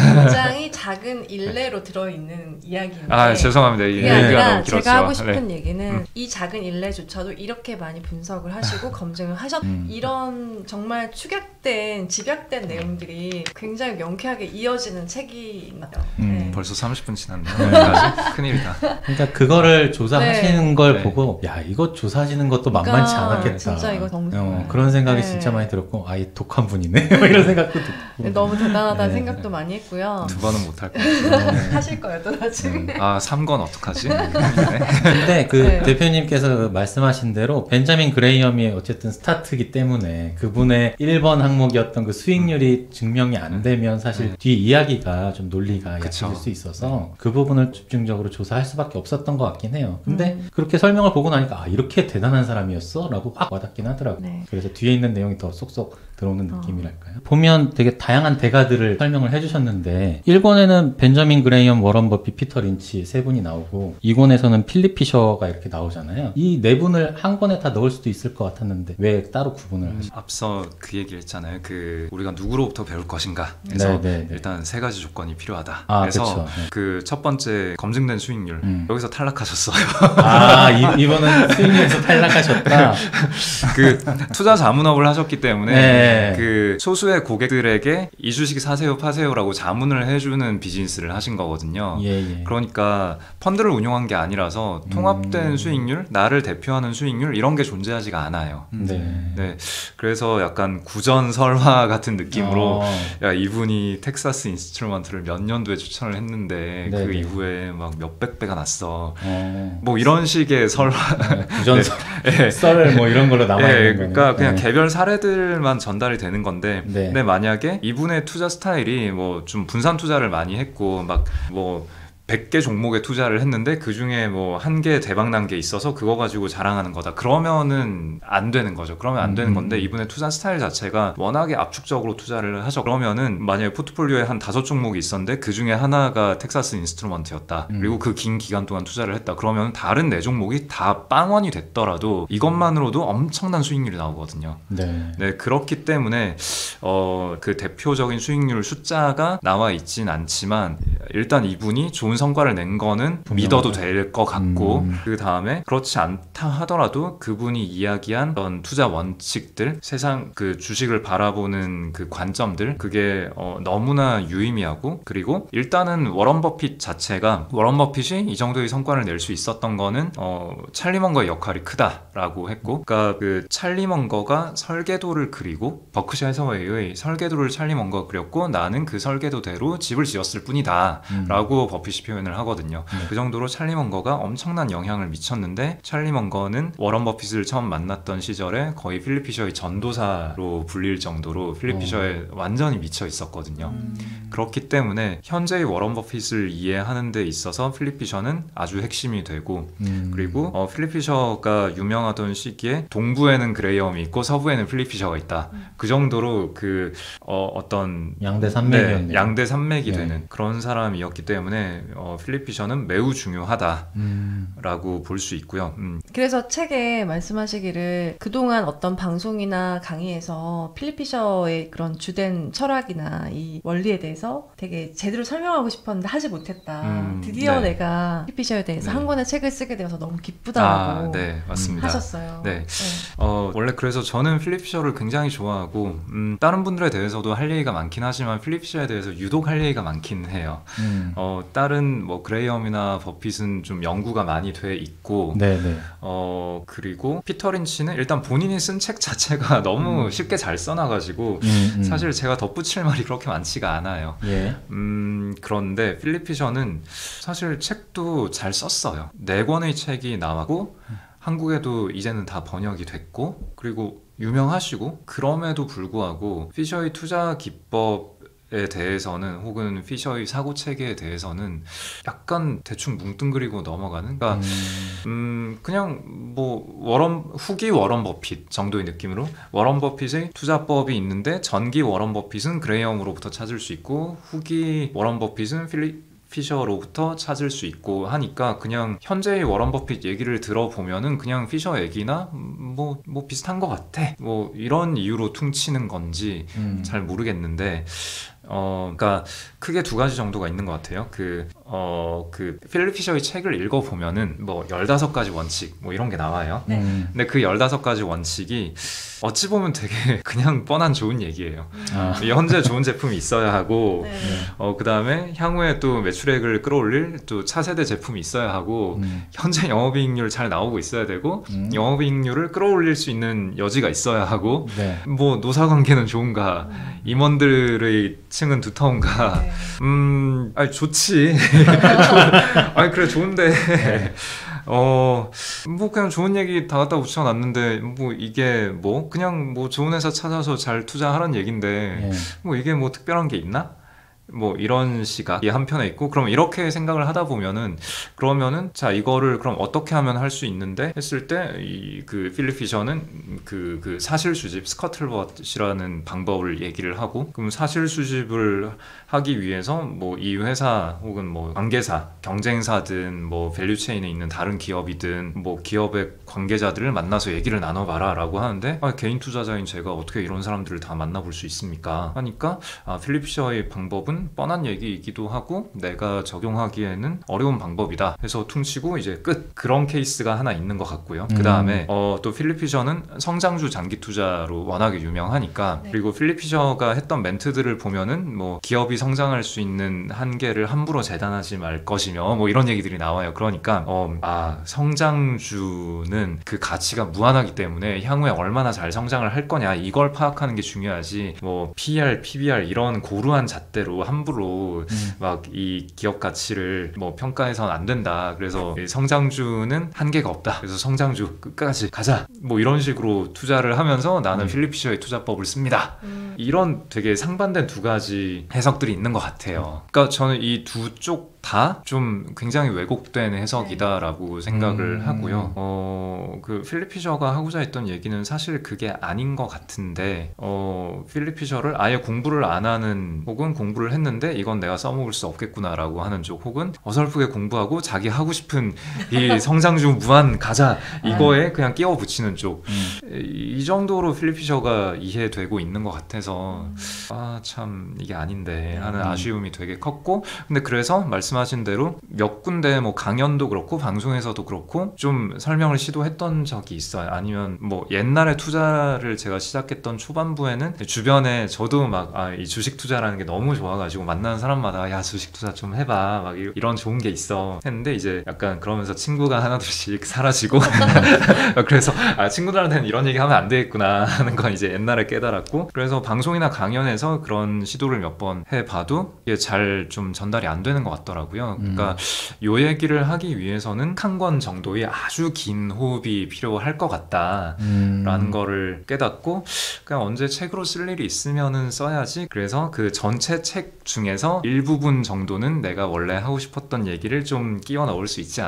S2: 굉장히 작은 일례로 들어있는 이야기인데
S1: 아 죄송합니다. 이
S2: 그게 아니라
S1: 너무 길었죠.
S2: 제가 하고 싶은
S1: 네.
S2: 얘기는
S1: 음.
S2: 이 작은 일례조차도 이렇게 많이 분석을 하시고 검증을 하셨
S3: 음.
S2: 이런 정말 축약된 집약된 내용들이 굉장히 명쾌하게 이어지는 책이 있나요?
S3: 음.
S2: 네.
S1: 벌써 삼십 분 지났네요. 아주 큰일이다.
S3: 그러니까 그거를 조사하시는
S2: 네.
S3: 걸
S1: 네.
S3: 보고 야 이거 조사하시는 것도 만만치
S2: 그러니까
S3: 않았겠다.
S2: 진짜 이거 정말
S3: 어, 그런 생각이
S2: 네.
S3: 진짜 많이 들었고 아 이 독한 분이네 이런 생각도 듣고
S2: 네, 너무 대단하다는
S3: 네.
S2: 생각도 많이 했고요.
S1: 두 번은 못할 것 같아요.
S2: 하실 거예요 또 나중에.
S1: 아 삼 건 어떡하지? 네.
S3: 근데 그
S2: 네.
S3: 대표님께서 말씀하신 대로 벤자민 그레이엄이 어쨌든 스타트기 때문에 그분의 일 번 항목이었던 그 수익률이 증명이 안 되면 사실
S1: 네.
S3: 뒤 이야기가 좀 논리가
S1: 그쵸.
S3: 약해질 수 있어서 그 부분을 집중적으로 조사할 수밖에 없었던 것 같긴 해요. 근데
S2: 음.
S3: 그렇게 설명을 보고 나니까 아 이렇게 대단한 사람이었어? 라고 확 와닿긴 하더라고요.
S2: 네.
S3: 그래서 뒤에 있는 내용이 더 쏙쏙 들어오는 느낌이랄까요? 어. 보면 되게 다양한 대가들을 설명을 해주셨는데 일 권에는 벤저민 그레이엄, 워런 버핏, 피터 린치 세 분이 나오고 이 권에서는 필립 피셔가 이렇게 나오잖아요. 이 네 분을 한 권에 다 넣을 수도 있을 것 같았는데 왜 따로 구분을
S1: 음,
S3: 하시?
S1: 앞서 그 얘기 했잖아요. 그 우리가 누구로부터 배울 것인가. 그래서
S3: 네네네.
S1: 일단 세 가지 조건이 필요하다.
S3: 아,
S1: 그래서
S3: 네.
S1: 그 첫 번째 검증된 수익률
S3: 음.
S1: 여기서 탈락하셨어요.
S3: 아 이, 이번은 수익률에서 탈락하셨다.
S1: 그 투자 자문업을 하셨기 때문에
S3: 네.
S1: 그 소수의 고객들에게 이 주식 사세요 파세요라고 자문을 해주는 비즈니스를 하신 거거든요.
S3: 예, 예.
S1: 그러니까 펀드를 운용한 게 아니라서 통합된
S3: 음.
S1: 수익률, 나를 대표하는 수익률 이런 게 존재하지가 않아요.
S3: 네.
S1: 네, 그래서 약간 구전설화 같은 느낌으로
S3: 어.
S1: 야 이분이 텍사스 인스트루먼트를 몇 년도에 추천을 했는데
S3: 네네.
S1: 그 이후에 막 몇백 배가 났어.
S3: 어.
S1: 뭐 이런 식의 설화.
S3: 네, 구전설,
S1: 네.
S3: 썰 뭐 이런 걸로 남아 있는
S1: 네,
S3: 거네요.
S1: 그러니까 그냥
S3: 네.
S1: 개별 사례들만 전달이 되는 건데,
S3: 네.
S1: 근데 만약에 이분의 투자 스타일이 뭐 좀 분산 투자를 많이 했고 막 뭐 백 개 종목에 투자를 했는데 그 중에 뭐 한 개 대박 난 게 있어서 그거 가지고 자랑하는 거다. 그러면은 안 되는 거죠. 그러면 안 되는 건데 이분의 투자 스타일 자체가 워낙에 압축적으로 투자를 하죠. 그러면은 만약에 포트폴리오에 한 다섯 종목이 있었는데 그 중에 하나가 텍사스 인스트루먼트였다.
S3: 음.
S1: 그리고 그 긴 기간 동안 투자를 했다. 그러면 다른 네 종목이 다 빵원이 됐더라도 이것만으로도 엄청난 수익률이 나오거든요.
S3: 네.
S1: 네, 그렇기 때문에 어, 그 대표적인 수익률 숫자가 나와 있진 않지만 일단 이분이 좋은 성과를 낸 거는
S3: 분명하다.
S1: 믿어도 될 것 같고
S3: 음.
S1: 그 다음에 그렇지 않다 하더라도 그분이 이야기한 어떤 투자 원칙들, 세상 그 주식을 바라보는 그 관점들 그게 어, 너무나 유의미하고 그리고 일단은 워런 버핏 자체가 워런 버핏이 이 정도의 성과를 낼 수 있었던 거는 어, 찰리 먼거의 역할이 크다라고 했고 그러니까 그 찰리 먼거가 설계도를 그리고 버크셔 해서웨이의 설계도를 찰리 먼거가 그렸고 나는 그 설계도대로 집을 지었을 뿐이다
S3: 음.
S1: 라고 버핏이 표현을 하거든요.
S3: 네.
S1: 그 정도로 찰리 먼거가 엄청난 영향을 미쳤는데 찰리 먼거는 워런 버핏을 처음 만났던 시절에 거의 필립 피셔의 전도사로 불릴 정도로 필립
S3: 어.
S1: 피셔에 완전히 미쳐 있었거든요.
S2: 음.
S1: 그렇기 때문에 현재의 워런 버핏을 이해하는 데 있어서 필립 피셔는 아주 핵심이 되고
S3: 음.
S1: 그리고 어, 필립 피셔가 유명하던 시기에 동부에는 그레이엄이 있고 서부에는 필립 피셔가 있다.
S2: 음.
S1: 그 정도로 그 어, 어떤
S3: 양대 산맥이었네요.
S1: 네, 양대 산맥이
S3: 네.
S1: 되는 그런 사람이었기 때문에 어, 필립 피셔는 매우 중요하다라고
S3: 음.
S1: 볼 수 있고요. 음.
S2: 그래서 책에 말씀하시기를 그동안 어떤 방송이나 강의에서 필립 피셔의 그런 주된 철학이나 이 원리에 대해서 되게 제대로 설명하고 싶었는데 하지 못했다.
S1: 음,
S2: 드디어
S1: 네.
S2: 내가 필립 피셔에 대해서
S1: 네.
S2: 한 권의 책을 쓰게 되어서 너무 기쁘다고
S1: 아, 네, 맞습니다.
S2: 하셨어요.
S1: 네. 어, 원래 그래서 저는 필립 피셔를 굉장히 좋아하고 음, 다른 분들에 대해서도 할 얘기가 많긴 하지만 필립 피셔에 대해서 유독 할 얘기가 많긴 해요.
S3: 음.
S1: 어, 다른 뭐 그레이엄이나 버핏은 좀 연구가 많이 돼 있고
S3: 네네.
S1: 어, 그리고 피터 린치는 일단 본인이 쓴 책 자체가 너무
S3: 음.
S1: 쉽게 잘 써놔가지고
S3: 음, 음.
S1: 사실 제가 덧붙일 말이 그렇게 많지가 않아요.
S3: 예.
S1: 음, 그런데 필립 피셔는 사실 책도 잘 썼어요. 네 권의 책이 나왔고 한국에도 이제는 다 번역이 됐고 그리고 유명하시고 그럼에도 불구하고 피셔의 투자 기법에 대해서는 혹은 피셔의 사고 체계에 대해서는 약간 대충 뭉뚱그리고 넘어가는 그러니까
S3: 음.
S1: 음 그냥 뭐 워런 후기 워런 버핏 정도의 느낌으로 워런 버핏의 투자법이 있는데 전기 워런 버핏은 그레이엄으로부터 찾을 수 있고 후기 워런 버핏은 필립 피셔로부터 찾을 수 있고 하니까 그냥 현재의 워런 버핏 얘기를 들어보면은 그냥 피셔 얘기나 뭐, 뭐 비슷한 것 같아 뭐 이런 이유로 퉁치는 건지
S3: 음.
S1: 잘 모르겠는데 어, 그러니까 크게 두 가지 정도가 있는 것 같아요. 그, 어, 그 필립 피셔의 책을 읽어보면은 뭐 열다섯 가지 원칙 뭐 이런 게 나와요.
S2: 네.
S3: 음.
S1: 근데 그 열다섯 가지 원칙이 어찌 보면 되게 그냥 뻔한 좋은 얘기예요.
S3: 아.
S1: 현재 좋은 제품이 있어야 하고
S2: 네.
S1: 어, 그 다음에 향후에 또 매출액을 끌어올릴 또 차세대 제품이 있어야 하고
S3: 음.
S1: 현재 영업이익률 잘 나오고 있어야 되고
S3: 음.
S1: 영업이익률을 끌어올릴 수 있는 여지가 있어야 하고
S3: 네.
S1: 뭐 노사관계는 좋은가 임원들의 층은 두터운가
S2: 네.
S1: 음 아니 좋지 아니 그래 좋은데
S3: 네.
S1: 어 뭐 그냥 좋은 얘기 다 갖다 붙여놨는데 뭐 이게 뭐 그냥 뭐 좋은 회사 찾아서 잘 투자하라는 얘기인데
S3: 예.
S1: 뭐 이게 뭐 특별한 게 있나? 뭐 이런 시각이 한편에 있고, 그럼 이렇게 생각을 하다 보면은 그러면은 자 이거를 그럼 어떻게 하면 할 수 있는데 했을 때 이 그 필립 피셔는 그, 그 사실 수집 스커틀벗이라는 방법을 얘기를 하고, 그럼 사실 수집을 하기 위해서 뭐 이 회사 혹은 뭐 관계사, 경쟁사든 뭐 밸류체인에 있는 다른 기업이든 뭐 기업의 관계자들을 만나서 얘기를 나눠봐라 라고 하는데, 아, 개인 투자자인 제가 어떻게 이런 사람들을 다 만나볼 수 있습니까 하니까, 아, 필립 피셔의 방법은 뻔한 얘기이기도 하고 내가 적용하기에는 어려운 방법이다 해서 퉁치고 이제 끝. 그런 케이스가 하나 있는 것 같고요. 음. 그 다음에 어, 또 필립 피셔는 성장주 장기 투자로 워낙에 유명하니까, 네. 그리고 필립 피셔가 했던 멘트들을 보면은 뭐 기업이 성장할 수 있는 한계를 함부로 재단하지 말 것이며 뭐 이런 얘기들이 나와요. 그러니까 어, 아, 성장주는 그 가치가 무한하기 때문에 향후에 얼마나 잘 성장을 할 거냐 이걸 파악하는 게 중요하지, 뭐 피이알, 피비알 이런 고루한 잣대로 함부로 음. 막 이 기업 가치를 뭐 평가해서는 안 된다. 그래서 성장주는 한계가 없다. 그래서 성장주 끝까지 가자. 뭐 이런 식으로 투자를 하면서 나는 음. 필립 피셔의 투자법을 씁니다. 음. 이런 되게 상반된 두 가지 해석들이 있는 것 같아요. 그러니까 저는 이 두 쪽 다 좀 굉장히 왜곡된 해석이다라고 생각을 음. 하고요. 어, 그 필립 피셔가 하고자 했던 얘기는 사실 그게 아닌 것 같은데, 어, 필립 피셔를 아예 공부를 안 하는, 혹은 공부를 했는데 이건 내가 써먹을 수 없겠구나라고 하는 쪽, 혹은 어설프게 공부하고 자기 하고 싶은 이 성장주 무한 가자 이거에 그냥 끼워 붙이는 쪽, 음. 이 정도로 필립 피셔가 이해되고 있는 것 같아서 아, 참 이게 아닌데 하는 음. 아쉬움이 되게 컸고, 근데 그래서 말씀 하신 대로 몇 군데 뭐 강연도 그렇고 방송에서도 그렇고 좀 설명을 시도했던 적이 있어요. 아니면 뭐 옛날에 투자를 제가 시작했던 초반부에는 주변에 저도 막 아, 이 주식 투자라는 게 너무 좋아가지고 만나는 사람마다 야 주식 투자 좀 해봐 막 이런 좋은 게 있어 했는데, 이제 약간 그러면서 친구가 하나둘씩 사라지고 그래서 아, 친구들한테는 이런 얘기 하면 안 되겠구나 하는 건 이제 옛날에 깨달았고, 그래서 방송이나 강연에서 그런 시도를 몇 번 해봐도 이게 잘 좀 전달이 안 되는 것 같더라고요. 그러니까 음. 요 얘기를 하기 위해서는 한 권 정도의 아주 긴 호흡이 필요할 것 같다라는 음. 거를 깨닫고, 그냥 언제 책으로 쓸 일이 있으면은 써야지. 그래서 그 전체 책 중에서 일부분 정도는 내가 원래 하고 싶었던 얘기를 좀 끼워 넣을 수 있지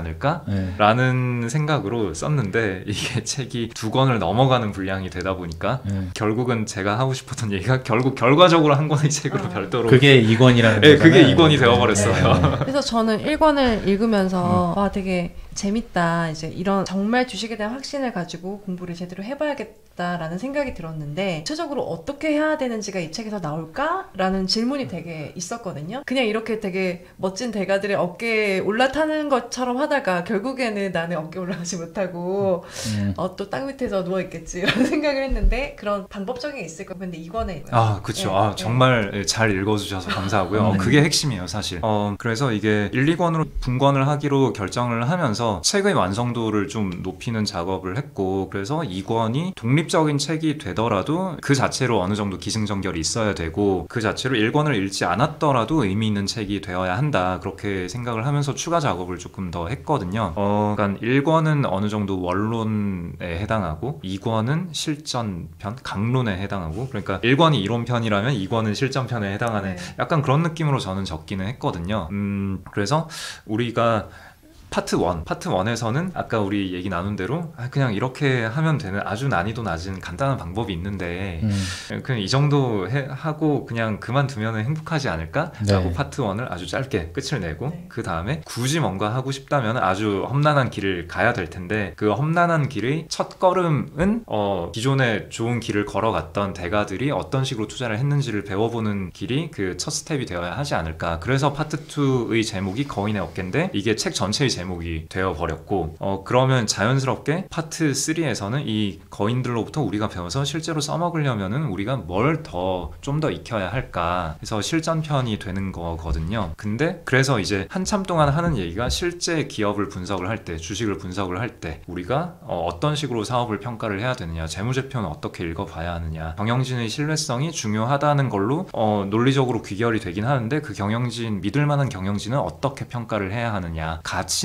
S1: 않을까라는 네. 생각으로 썼는데, 이게 책이 두 권을 넘어가는 분량이 되다 보니까 네. 결국은 제가 하고 싶었던 얘기가 결국 결과적으로 한 권의 책으로 아. 별도로
S3: 그게 이 권이라는
S1: 네, 그게 이 권이 되어버렸어요.
S2: 네. 그래서 저는 일 권을 읽으면서 음. 와 되게 재밌다. 이제 이런 정말 주식에 대한 확신을 가지고 공부를 제대로 해봐야겠다라는 생각이 들었는데, 구체적으로 어떻게 해야 되는지가 이 책에서 나올까라는 질문이 되게 있었거든요. 그냥 이렇게 되게 멋진 대가들의 어깨에 올라타는 것처럼 하다가 결국에는 나는 어깨에 올라가지 못하고 음. 어, 또 땅 밑에서 누워있겠지 이런 생각을 했는데, 그런 방법적인 게 있을 거예요. 근데 이거는
S1: 아 그렇죠. 네, 아, 정말 네. 잘 읽어주셔서 감사하고요. 어, 그게 핵심이에요 사실. 어, 그래서 이게 일, 이 권으로 분권을 하기로 결정을 하면서 책의 완성도를 좀 높이는 작업을 했고, 그래서 이 권이 독립적인 책이 되더라도 그 자체로 어느 정도 기승전결이 있어야 되고, 그 자체로 일 권을 읽지 않았더라도 의미 있는 책이 되어야 한다, 그렇게 생각을 하면서 추가 작업을 조금 더 했거든요. 어, 그러니까 일 권은 어느 정도 원론에 해당하고 이 권은 실전편, 강론에 해당하고, 그러니까 일 권이 이론편이라면 이 권은 실전편에 해당하는 네. 약간 그런 느낌으로 저는 적기는 했거든요. 음, 그래서 우리가 파트 일, 파트 일에서는 아까 우리 얘기 나눈 대로 아, 그냥 이렇게 하면 되는 아주 난이도 낮은 간단한 방법이 있는데 음. 그냥 이 정도 해, 하고 그냥 그만두면 행복하지 않을까? 네. 라고 파트 일을 아주 짧게 끝을 내고 네. 그 다음에 굳이 뭔가 하고 싶다면 아주 험난한 길을 가야 될 텐데, 그 험난한 길의 첫 걸음은 어, 기존에 좋은 길을 걸어갔던 대가들이 어떤 식으로 투자를 했는지를 배워보는 길이 그 첫 스텝이 되어야 하지 않을까. 그래서 파트 이의 제목이 거인의 어깨인데 이게 책 전체의 제목이 되어버렸고, 어, 그러면 자연스럽게 파트 삼에서는 이 거인들로부터 우리가 배워서 실제로 써먹으려면은 우리가 뭘 더 좀 더 익혀야 할까 해서 실전편이 되는 거거든요. 근데 그래서 이제 한참 동안 하는 얘기가 실제 기업을 분석을 할 때, 주식을 분석을 할 때 우리가 어, 어떤 식으로 사업을 평가를 해야 되느냐, 재무제표는 어떻게 읽어봐야 하느냐, 경영진의 신뢰성이 중요하다는 걸로 어, 논리적으로 귀결이 되긴 하는데, 그 경영진, 믿을만한 경영진은 어떻게 평가를 해야 하느냐, 가치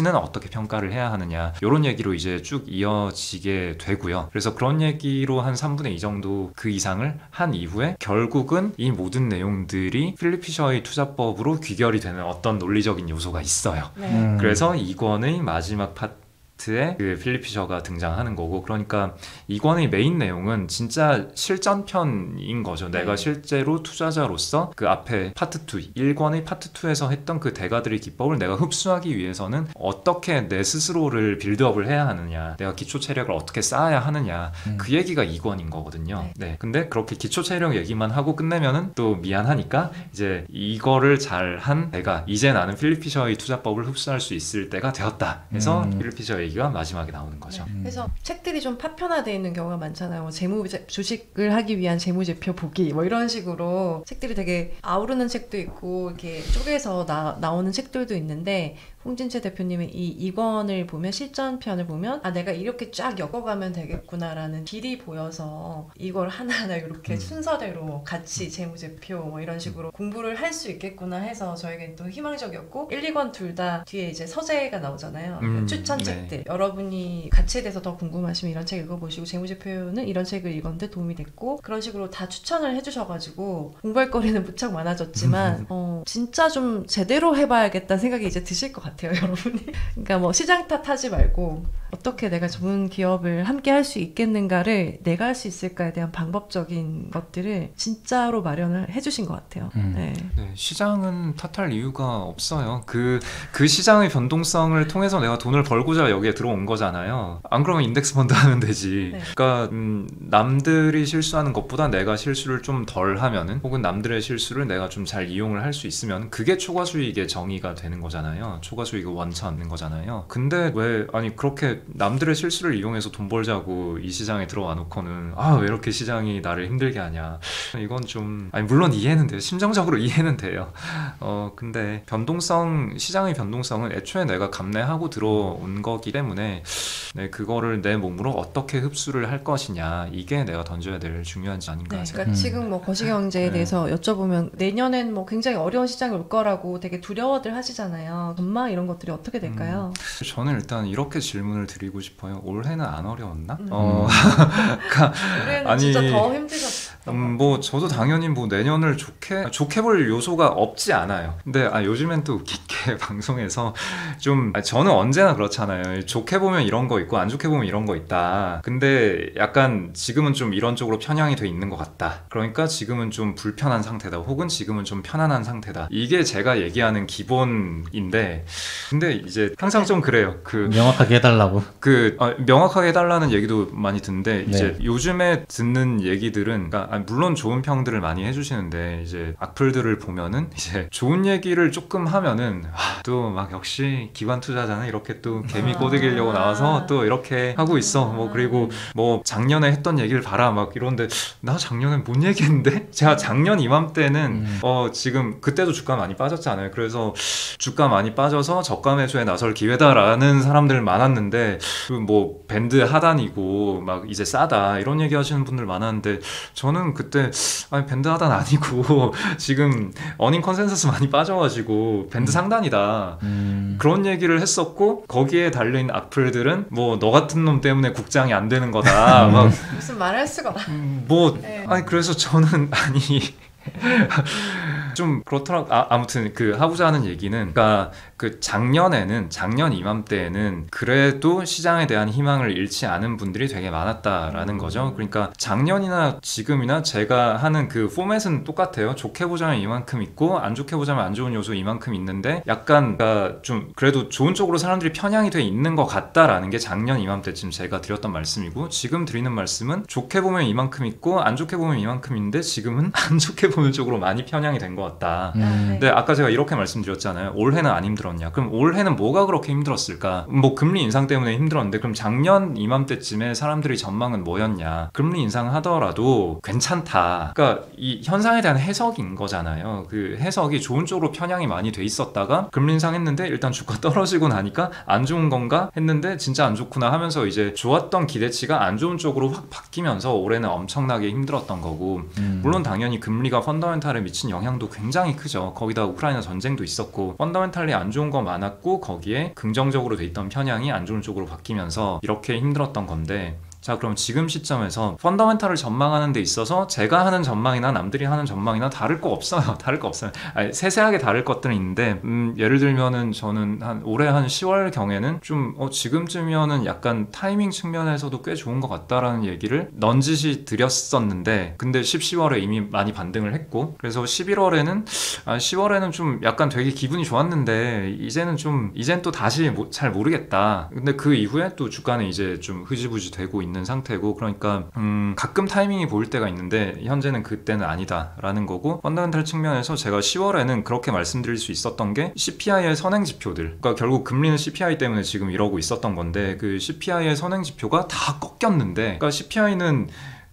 S1: 가치는 어떻게 평가를 해야 하느냐 이런 얘기로 이제 쭉 이어지게 되고요. 그래서 그런 얘기로 한 삼분의 이 정도 그 이상을 한 이후에 결국은 이 모든 내용들이 필립 피셔의 투자법으로 귀결이 되는 어떤 논리적인 요소가 있어요.
S2: 네.
S3: 음.
S1: 그래서 이 권의 마지막 파트 에 그 필립 피셔가 등장하는 거고, 그러니까 이 권의 메인 내용은 진짜 실전편인 거죠.
S2: 네.
S1: 내가 실제로 투자자로서 그 앞에 파트 이, 일 권의 파트 이에서 했던 그 대가들의 기법을 내가 흡수하기 위해서는 어떻게 내 스스로를 빌드업을 해야 하느냐, 내가 기초 체력을 어떻게 쌓아야 하느냐,
S3: 음.
S1: 그 얘기가 이 권인 거거든요.
S2: 네.
S1: 네. 근데 그렇게 기초 체력 얘기만 하고 끝내면은 또 미안하니까 이제 이거를 잘한 내가 이제 나는 필립 피셔의 투자법을 흡수할 수 있을 때가 되었다. 그래서
S3: 음.
S1: 필립 피셔 얘기가 마지막에 나오는 거죠.
S2: 네. 그래서 책들이 좀 파편화되어 있는 경우가 많잖아요. 뭐 재무 주식을 하기 위한 재무제표 보기 뭐 이런 식으로 책들이 되게 아우르는 책도 있고 이렇게 쪼개서 나, 나오는 책들도 있는데, 홍진채 대표님의 이 이 권을 보면, 실전편을 보면 아 내가 이렇게 쫙 엮어가면 되겠구나라는 길이 보여서 이걸 하나하나 이렇게
S1: 음.
S2: 순서대로 같이 재무제표 뭐 이런 식으로 공부를 할 수 있겠구나 해서 저에겐 또 희망적이었고, 일, 이 권 둘 다 뒤에 이제 서재가 나오잖아요.
S1: 음,
S2: 추천
S1: 네.
S2: 책들. 여러분이 가치에 대해서 더 궁금하시면 이런 책 읽어보시고, 재무제표는 이런 책을 읽었는데 도움이 됐고, 그런 식으로 다 추천을 해주셔가지고 공부할 거리는 무척 많아졌지만 어, 진짜 좀 제대로 해봐야겠다는 생각이 이제 드실 것 같아요. 같아요, 여러분이. 그러니까 뭐 시장 탓하지 말고 어떻게 내가 좋은 기업을 함께 할 수 있겠는가를, 내가 할 수 있을까에 대한 방법적인 것들을 진짜로 마련을 해주신 것 같아요.
S3: 음.
S2: 네.
S1: 네, 시장은 탓할 이유가 없어요. 그, 그 시장의 변동성을 통해서 내가 돈을 벌고자 여기에 들어온 거잖아요. 안 그러면 인덱스 펀드 하면 되지.
S2: 네.
S1: 그러니까 음, 남들이 실수하는 것보다 내가 실수를 좀 덜 하면은, 혹은 남들의 실수를 내가 좀 잘 이용을 할 수 있으면 그게 초과 수익의 정의가 되는 거잖아요. 초과 수익의 원천인 거잖아요. 근데 왜 아니 그렇게 남들의 실수를 이용해서 돈 벌자고 이 시장에 들어와 놓고는 아 왜 이렇게 시장이 나를 힘들게 하냐, 이건 좀 아니 물론 이해는 돼요. 심정적으로 이해는 돼요. 어 근데 변동성, 시장의 변동성은 애초에 내가 감내하고 들어온 거기 때문에 네, 그거를 내 몸으로 어떻게 흡수를 할 것이냐, 이게 내가 던져야 될 중요한 지 아닌가
S2: 네,
S1: 생각합니다.
S2: 그러니까
S3: 음.
S2: 지금 뭐 거시경제에
S1: 네.
S2: 대해서 여쭤보면 내년엔 뭐 굉장히 어려운 시장이 올 거라고 되게 두려워들 하시잖아요. 전망 이런 것들이 어떻게 될까요?
S1: 음, 저는 일단 이렇게 질문을 드리고 싶어요. 올해는 안 어려웠나?
S2: 음.
S1: 어, 그러니까
S2: 올해는
S1: 아니,
S2: 진짜 더 힘드셨던 것
S1: 음,
S2: 같아요.
S1: 뭐 저도 당연히 뭐 내년을 좋게 좋게 볼 요소가 없지 않아요. 근데 아, 요즘엔 또 웃긴 게 방송에서 좀 아, 저는 언제나 그렇잖아요. 좋게 보면 이런 거 있고 안 좋게 보면 이런 거 있다. 근데 약간 지금은 좀 이런 쪽으로 편향이 돼 있는 것 같다. 그러니까 지금은 좀 불편한 상태다. 혹은 지금은 좀 편안한 상태다. 이게 제가 얘기하는 기본인데, 근데 이제 항상 좀 그래요. 그
S3: 명확하게 해달라고.
S1: 그 어, 명확하게 해달라는 얘기도 많이 듣는데,
S3: 네.
S1: 이제 요즘에 듣는 얘기들은, 그러니까 아니, 물론 좋은 평들을 많이 해주시는데 이제 악플들을 보면은 이제 좋은 얘기를 조금 하면은 아, 또 막 역시 기관 투자자는 이렇게 또 개미 꼬드기려고 나와서 또 이렇게 하고 있어. 뭐 그리고 뭐 작년에 했던 얘기를 봐라 막 이런데, 나 작년에 뭔 얘기했는데? 제가 작년 이맘때는
S3: 음.
S1: 어 지금 그때도 주가 많이 빠졌잖아요. 그래서 주가 많이 빠져서 저가 매수에 나설 기회다라는 사람들 많았는데, 그 뭐 밴드 하단이고 막 이제 싸다 이런 얘기 하시는 분들 많았는데, 저는 그때 아니 밴드 하단 아니고 지금 어닝 컨센서스 많이 빠져가지고 밴드 상단이다
S3: 음.
S1: 그런 얘기를 했었고, 거기에 달린 악플들은 뭐 너 같은 놈 때문에 국장이 안 되는 거다 막
S2: 무슨 말할 수가
S1: 뭐
S2: 네.
S1: 아니 그래서 저는 아니 좀 그렇더라고. 아, 아무튼 그 하고자 하는 얘기는, 그러니까 그 작년에는 작년 이맘때에는 그래도 시장에 대한 희망을 잃지 않은 분들이 되게 많았다라는 거죠. 그러니까 작년이나 지금이나 제가 하는 그 포맷은 똑같아요. 좋게 보자면 이만큼 있고 안 좋게 보자면 안 좋은 요소 이만큼 있는데, 약간 그러니까 좀 그래도 좋은 쪽으로 사람들이 편향이 돼 있는 것 같다라는 게 작년 이맘때쯤 제가 드렸던 말씀이고, 지금 드리는 말씀은 좋게 보면 이만큼 있고 안 좋게 보면 이만큼 있는데 지금은 안 좋게 보는 쪽으로 많이 편향이 된 것 같다.
S3: 음.
S1: 근데 아까 제가 이렇게 말씀드렸잖아요. 올해는 안 힘들었냐? 그럼 올해는 뭐가 그렇게 힘들었을까? 뭐 금리 인상 때문에 힘들었는데, 그럼 작년 이맘때쯤에 사람들이 전망은 뭐였냐? 금리 인상하더라도 괜찮다. 그러니까 이 현상에 대한 해석인 거잖아요. 그 해석이 좋은 쪽으로 편향이 많이 돼 있었다가 금리 인상했는데 일단 주가 떨어지고 나니까 안 좋은 건가 했는데 진짜 안 좋구나 하면서 이제 좋았던 기대치가 안 좋은 쪽으로 확 바뀌면서 올해는 엄청나게 힘들었던 거고,
S3: 음.
S1: 물론 당연히 금리가 펀더멘탈에 미친 영향도 굉장히 크죠. 거기다 우크라이나 전쟁도 있었고 펀더멘탈리 안 좋은 거 많았고 거기에 긍정적으로 돼 있던 편향이 안 좋은 쪽으로 바뀌면서 이렇게 힘들었던 건데, 자 그럼 지금 시점에서 펀더멘탈을 전망하는 데 있어서 제가 하는 전망이나 남들이 하는 전망이나 다를 거 없어요. 다를 거 없어요. 아니, 세세하게 다를 것들은 있는데 음, 예를 들면은 저는 한 올해 한 시월 경에는 좀 어, 지금쯤이면은 약간 타이밍 측면에서도 꽤 좋은 것 같다라는 얘기를 넌지시 드렸었는데, 근데 십, 십월에 이미 많이 반등을 했고, 그래서 십일월에는 아, 시월에는 좀 약간 되게 기분이 좋았는데 이제는 좀 이젠 또 다시 뭐, 잘 모르겠다. 근데 그 이후에 또 주가는 이제 좀 흐지부지 되고 있는 있는 상태고, 그러니까 음, 가끔 타이밍이 보일 때가 있는데 현재는 그때는 아니다라는 거고, 펀더멘탈 측면에서 제가 시월에는 그렇게 말씀드릴 수 있었던 게 씨피아이의 선행 지표들, 그러니까 결국 금리는 씨피아이 때문에 지금 이러고 있었던 건데 그 씨피아이의 선행 지표가 다 꺾였는데, 그러니까 씨피아이는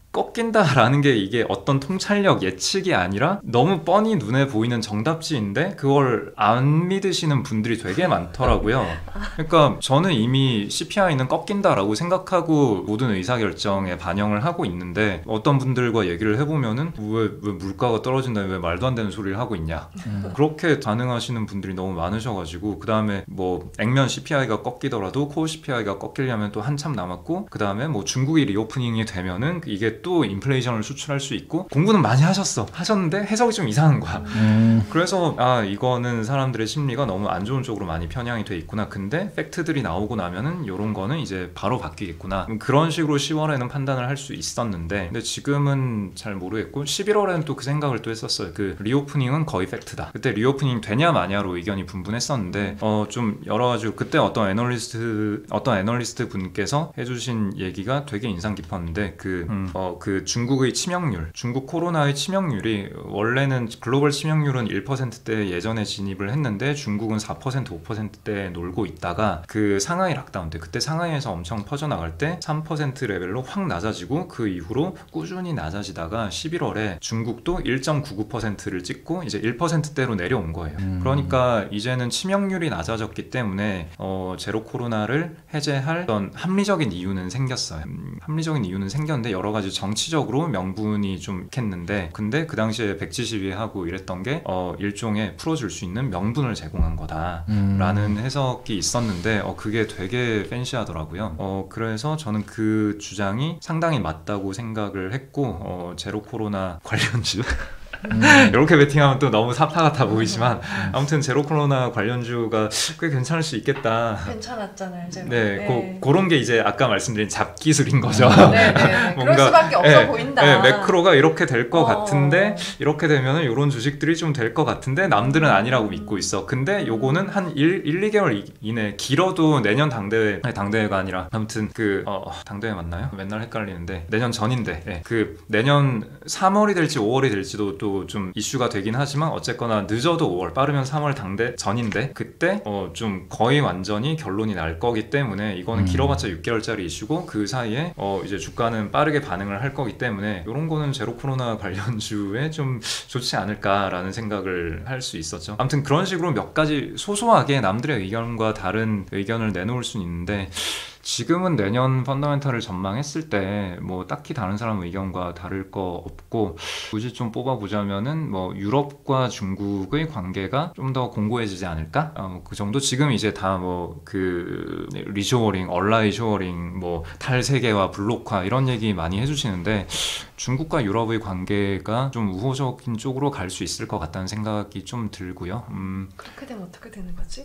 S1: 꺾인다라는 게 이게 어떤 통찰력 예측이 아니라 너무 뻔히 눈에 보이는 정답지인데 그걸 안 믿으시는 분들이 되게 많더라고요. 그러니까 저는 이미 씨피아이는 꺾인다라고 생각하고 모든 의사결정에 반영을 하고 있는데, 어떤 분들과 얘기를 해보면은 왜, 왜 물가가 떨어진다, 왜 말도 안 되는 소리를 하고 있냐, 음. 그렇게 반응하시는 분들이 너무 많으셔가지고, 그 다음에 뭐 액면 씨피아이가 꺾이더라도 코어 씨피아이가 꺾이려면 또 한참 남았고, 그 다음에 뭐 중국이 리오프닝이 되면은 이게 또 인플레이션을 수출할 수 있고, 공부는 많이 하셨어 하셨는데 해석이 좀 이상한 거야. 음. 그래서 아 이거는 사람들의 심리가 너무 안 좋은 쪽으로 많이 편향이 돼 있구나. 근데 팩트들이 나오고 나면은 이런 거는 이제 바로 바뀌겠구나. 그런 식으로 시월에는 판단을 할 수 있었는데, 근데 지금은 잘 모르겠고, 십일월에는 또 그 생각을 또 했었어요. 그 리오프닝은 거의 팩트다. 그때 리오프닝 되냐 마냐로 의견이 분분했었는데 어 좀 여러 가지, 그때 어떤 애널리스트 어떤 애널리스트 분께서 해주신 얘기가 되게 인상 깊었는데, 그 음, 어, 그 중국의 치명률, 중국 코로나의 치명률이 원래는 글로벌 치명률은 일 퍼센트대 예전에 진입을 했는데 중국은 사 퍼센트, 오 퍼센트대에 놀고 있다가 그 상하이 락다운 때, 그때 상하이에서 엄청 퍼져나갈 때 삼 퍼센트 레벨로 확 낮아지고 그 이후로 꾸준히 낮아지다가 십일월에 중국도 일 점 구구 퍼센트를 찍고 이제 일 퍼센트대로 내려온 거예요. 음. 그러니까 이제는 치명률이 낮아졌기 때문에 어, 제로 코로나를 해제할 어떤 합리적인 이유는 생겼어요. 음, 합리적인 이유는 생겼는데 여러 가지 정치적으로 명분이 좀 있겠는데, 근데 그 당시에 백지시위 하고 이랬던 게 어, 일종의 풀어줄 수 있는 명분을 제공한 거다 라는 음. 해석이 있었는데 어, 그게 되게 팬시하더라고요. 어, 그래서 저는 그 주장이 상당히 맞다고 생각을 했고, 어, 제로 코로나 관련주 음. 이렇게 베팅하면 또 너무 사파 같아 보이지만 아무튼 제로 코로나 관련주가 꽤 괜찮을 수 있겠다.
S2: 괜찮았잖아요. 제로.
S1: 네,
S2: 네.
S1: 고, 그런 게 이제 아까 말씀드린 잡기술인 거죠.
S2: 네, 네. 뭔가, 그럴 수밖에 없어
S1: 네,
S2: 보인다.
S1: 네, 매크로가 이렇게 될 것
S2: 어.
S1: 같은데 이렇게 되면은 이런 주식들이 좀 될 것 같은데 남들은 아니라고 믿고 있어. 근데 요거는 한 일, 이 개월 이내, 길어도 내년 당대회, 아니 당대회가 아니라 아무튼 그 어, 당대회 맞나요? 맨날 헷갈리는데 내년 전인데 네, 그 내년 삼월이 될지 오월이 될지도 또 좀 이슈가 되긴 하지만 어쨌거나 늦어도 오월, 빠르면 삼월 당대 전인데 그때 어 좀 거의 완전히 결론이 날 거기 때문에 이거는 음. 길어봤자 육 개월짜리 이슈고 그 사이에 어 이제 주가는 빠르게 반응을 할 거기 때문에 이런 거는 제로 코로나 관련주에 좀 좋지 않을까라는 생각을 할 수 있었죠. 아무튼 그런 식으로 몇 가지 소소하게 남들의 의견과 다른 의견을 내놓을 수는 있는데, 지금은 내년 펀더멘탈을 전망했을 때 뭐 딱히 다른 사람 의견과 다를 거 없고, 굳이 좀 뽑아보자면은 뭐 유럽과 중국의 관계가 좀 더 공고해지지 않을까? 어, 그 정도. 지금 이제 다 뭐 그 리쇼어링, 얼라이쇼어링, 뭐 탈세계화, 블록화 이런 얘기 많이 해주시는데 중국과 유럽의 관계가 좀 우호적인 쪽으로 갈 수 있을 것 같다는 생각이 좀 들고요. 음,
S2: 그렇게 되면 어떻게 되는 거지?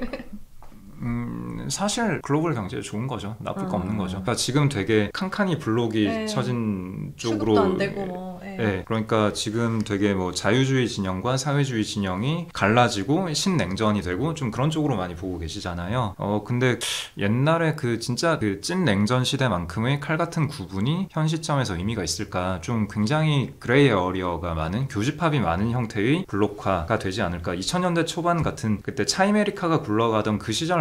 S1: 음, 사실 글로벌 경제에 좋은 거죠. 나쁠 아. 거 없는 거죠. 그러니까 지금 되게 칸칸이 블록이 네. 쳐진 쪽으로
S2: 안 되고 뭐. 네.
S1: 네. 그러니까 지금 되게 뭐 자유주의 진영과 사회주의 진영이 갈라지고 신냉전이 되고 좀 그런 쪽으로 많이 보고 계시잖아요. 어 근데 옛날에 그 진짜 그 찐 냉전 시대만큼의 칼 같은 구분이 현 시점에서 의미가 있을까? 좀 굉장히 그레이 어리어가 많은, 교집합이 많은 형태의 블록화가 되지 않을까? 이천 년대 초반 같은 그때 차이메리카가 굴러가던 그 시절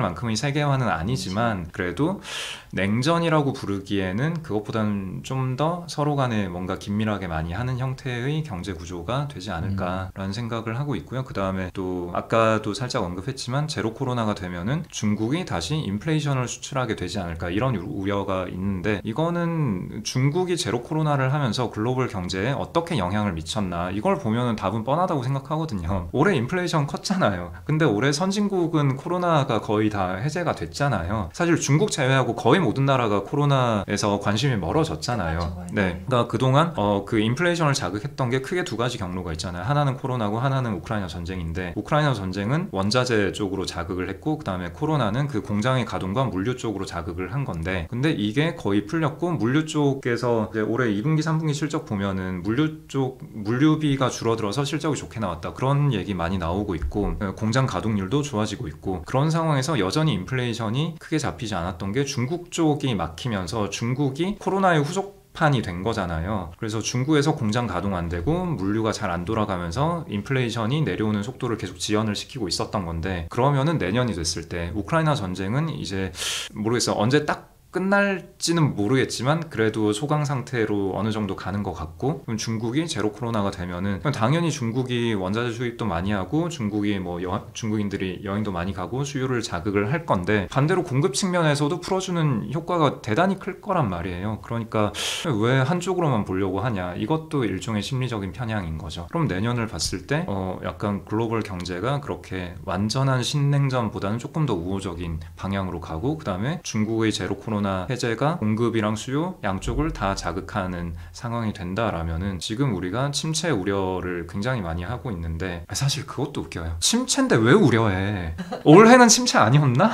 S1: 그때만큼의 세계화는 아니지만 그래도 냉전이라고 부르기에는 그것보다는 좀 더 서로 간에 뭔가 긴밀하게 많이 하는 형태의 경제 구조가 되지 않을까라는 음. 생각을 하고 있고요. 그 다음에 또 아까도 살짝 언급했지만 제로 코로나가 되면은 중국이 다시 인플레이션을 수출하게 되지 않을까 이런 우려가 있는데 이거는 중국이 제로 코로나를 하면서 글로벌 경제에 어떻게 영향을 미쳤나 이걸 보면은 답은 뻔하다고 생각하거든요. 올해 인플레이션 컸잖아요. 근데 올해 선진국은 코로나가 거의 다 해제가 됐잖아요. 사실 중국 제외하고 거의 모든 나라가 코로나에서 관심이 멀어졌잖아요. 네, 그러니까 그동안 어, 그 인플레이션을 자극했던 게 크게 두 가지 경로가 있잖아요. 하나는 코로나고 하나는 우크라이나 전쟁인데 우크라이나 전쟁은 원자재 쪽으로 자극을 했고 그 다음에 코로나는 그 공장의 가동과 물류 쪽으로 자극을 한 건데 근데 이게 거의 풀렸고 물류 쪽에서 이제 올해 이 분기 삼 분기 실적 보면은 물류 쪽 물류비가 줄어들어서 실적이 좋게 나왔다 그런 얘기 많이 나오고 있고 공장 가동률도 좋아지고 있고 그런 상황에서 여전히 인플레이션이 크게 잡히지 않았던 게 중국 쪽이 막히면서 중국이 코로나의 후속판이 된 거잖아요. 그래서 중국에서 공장 가동 안 되고 물류가 잘 안 돌아가면서 인플레이션이 내려오는 속도를 계속 지연을 시키고 있었던 건데 그러면은 내년이 됐을 때 우크라이나 전쟁은 이제 모르겠어요. 언제 딱 끝날지는 모르겠지만 그래도 소강 상태로 어느 정도 가는 것 같고 그럼 중국이 제로 코로나가 되면은 당연히 중국이 원자재 수입도 많이 하고 중국이 뭐 여, 중국인들이 여행도 많이 가고 수요를 자극을 할 건데 반대로 공급 측면에서도 풀어주는 효과가 대단히 클 거란 말이에요. 그러니까 왜 한쪽으로만 보려고 하냐 이것도 일종의 심리적인 편향인 거죠. 그럼 내년을 봤을 때 어 약간 글로벌 경제가 그렇게 완전한 신냉전보다는 조금 더 우호적인 방향으로 가고 그 다음에 중국의 제로 코로나 해제가 공급이랑 수요 양쪽을 다 자극하는 상황이 된다라면은 지금 우리가 침체 우려를 굉장히 많이 하고 있는데 사실 그것도 웃겨요. 침체인데 왜 우려해? 올해는 침체 아니었나?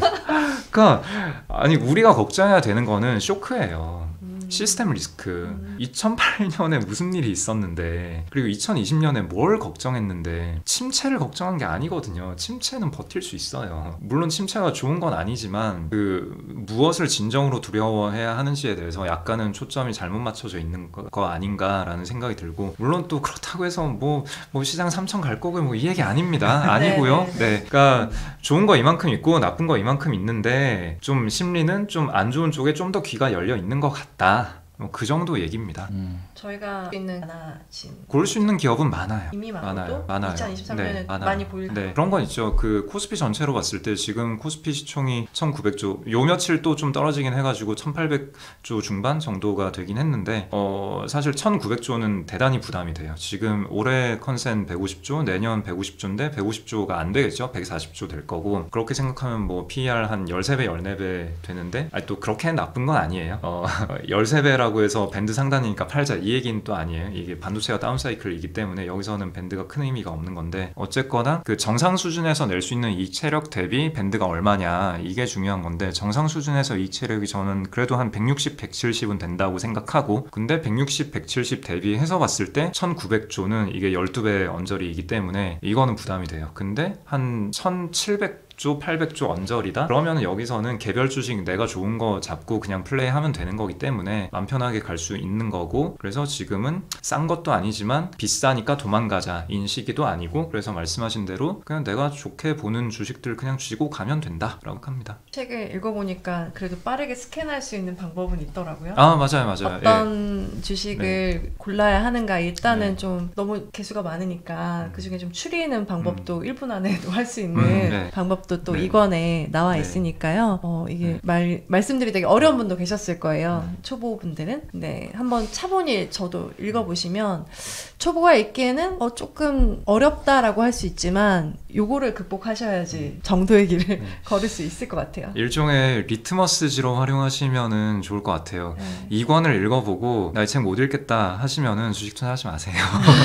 S1: 그러니까 아니 우리가 걱정해야 되는 거는 쇼크예요. 시스템 리스크. 음. 이천팔 년에 무슨 일이 있었는데 그리고 이천이십 년에 뭘 걱정했는데 침체를 걱정한 게 아니거든요. 침체는 버틸 수 있어요. 물론 침체가 좋은 건 아니지만 그 무엇을 진정으로 두려워해야 하는지에 대해서 약간은 초점이 잘못 맞춰져 있는 거, 거 아닌가라는 생각이 들고 물론 또 그렇다고 해서 뭐, 뭐 시장 삼천 갈 거고 뭐 이 얘기 아닙니다. 아니고요. 네, 그러니까 좋은 거 이만큼 있고 나쁜 거 이만큼 있는데 좀 심리는 좀 안 좋은 쪽에 좀 더 귀가 열려 있는 것 같다. 뭐 그 정도 얘기입니다. 음.
S2: 저희가 있는 하나진
S1: 고를 수 있는 기업은 많아요.
S2: 이미
S1: 많아요. 많아요.
S2: 이천이십삼 년에
S1: 네,
S2: 많이 보일
S1: 네, 그런 건 있죠. 그 코스피 전체로 봤을 때 지금 코스피 시총이 천구백 조 요 며칠 또 좀 떨어지긴 해가지고 천팔백 조 중반 정도가 되긴 했는데 어 사실 천구백 조는 대단히 부담이 돼요. 지금 올해 컨센 백오십 조 내년 백오십 조인데 백오십 조가 안 되겠죠. 백사십 조 될 거고 그렇게 생각하면 뭐 피이알 한 십삼 배 십사 배 되는데 아니 또 그렇게 나쁜 건 아니에요. 어, 십삼 배라고 해서 밴드 상단이니까 팔자 이 얘기는 또 아니에요. 이게 반도체가 다운사이클이기 때문에 여기서는 밴드가 큰 의미가 없는 건데 어쨌거나 그 정상 수준에서 낼 수 있는 이익 체력 대비 밴드가 얼마냐 이게 중요한 건데 정상 수준에서 이익 체력이 저는 그래도 한 백육십, 백칠십은 된다고 생각하고 근데 백육십, 백칠십 대비해서 봤을 때 천구백 조는 이게 십이 배 언저리이기 때문에 이거는 부담이 돼요. 근데 한 천칠백 조, 팔백 조 언저리다? 그러면 여기서는 개별 주식 내가 좋은 거 잡고 그냥 플레이하면 되는 거기 때문에 마음 편하게 갈 수 있는 거고 그래서 지금은 싼 것도 아니지만 비싸니까 도망가자 인 시기도 아니고 그래서 말씀하신 대로 그냥 내가 좋게 보는 주식들 그냥 쥐고 가면 된다 라고 합니다.
S2: 책을 읽어보니까 그래도 빠르게 스캔할 수 있는 방법은 있더라고요.
S1: 아 맞아요 맞아요.
S2: 어떤 예. 주식을 네. 골라야 하는가 일단은
S1: 네.
S2: 좀 너무 개수가 많으니까 음. 그중에 좀 추리는 방법도 음. 일 분 안에도 할 수 있는
S1: 음, 네.
S2: 방법 또
S1: 네.
S2: 이 권에 나와
S1: 네.
S2: 있으니까요. 어, 이게 네. 말, 말씀드리기 되게 어려운 분도 계셨을 거예요. 네. 초보분들은. 네, 한번 차분히 저도 읽어보시면 초보가 읽기에는 어, 조금 어렵다라고 할 수 있지만 요거를 극복하셔야지 정도의 길을 네. 걸을 수 있을 것 같아요.
S1: 일종의 리트머스지로 활용하시면은 좋을 것 같아요. 네. 이 권을 읽어보고 나 이 책 못 읽겠다 하시면은 주식 투자하지 마세요.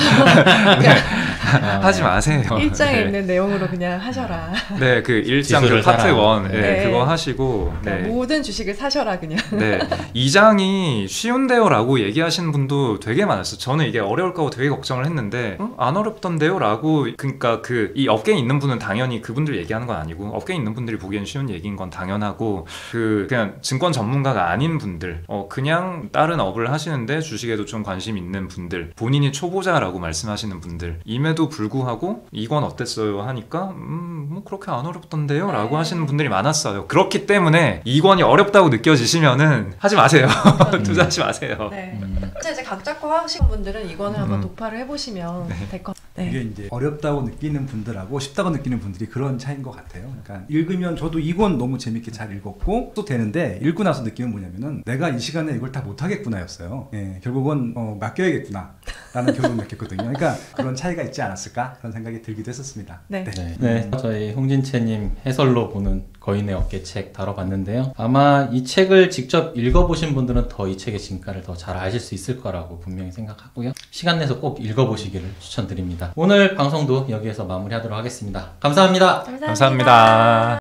S1: 네. 하지 마세요.
S2: 일 장에
S1: 네.
S2: 있는 내용으로 그냥 하셔라.
S1: 네, 그 일 장 그 파트 일 네,
S2: 네.
S1: 그거 하시고
S2: 그러니까
S1: 네.
S2: 모든 주식을 사셔라 그냥.
S1: 네, 이 장이 쉬운데요 라고 얘기하시는 분도 되게 많았어요. 저는 이게 어려울까 고 되게 걱정을 했는데 어? 안 어렵던데요 라고 그러니까 그 이 업계에 있는 분은 당연히 그분들 얘기하는 건 아니고 업계에 있는 분들이 보기엔 쉬운 얘기인 건 당연하고 그 그냥 증권 전문가가 아닌 분들 어 그냥 다른 업을 하시는데 주식에도 좀 관심 있는 분들 본인이 초보자라고 말씀하시는 분들 임에도 불구하고 이건 어땠어요 하니까 음 뭐 그렇게 안 어렵 어렵던데요?
S2: 네.
S1: 라고 하시는 분들이 많았어요. 그렇기 때문에 이 권이 어렵다고 느껴지시면은 하지 마세요. 투자하지 마세요.
S2: 네.
S3: 음.
S2: 이제 각 잡고 하시는 분들은 이거는 한번
S1: 음.
S2: 독파를 해보시면 될 것 같아요.
S4: 이게 이제 어렵다고 느끼는 분들하고 쉽다고 느끼는 분들이 그런 차이인 것 같아요. 그러니까 읽으면 저도 이 권 너무 재밌게 잘 읽었고 또 되는데 읽고 나서 느낌은 뭐냐면은 내가 이 시간에 이걸 다 못하겠구나였어요. 예, 결국은 어, 맡겨야겠구나 라는 결론을 맺겠거든요. 그러니까 그런 차이가 있지 않았을까 그런 생각이 들기도 했었습니다.
S2: 네.
S3: 네. 네, 저희 홍진채님 해설로 보는 거인의 어깨 책 다뤄봤는데요. 아마 이 책을 직접 읽어보신 분들은 더 이 책의 진가를 더 잘 아실 수 있을 거라고 분명히 생각하고요. 시간 내서 꼭 읽어보시기를 추천드립니다. 오늘 방송도 여기에서 마무리하도록 하겠습니다. 감사합니다.
S2: 감사합니다.
S1: 감사합니다.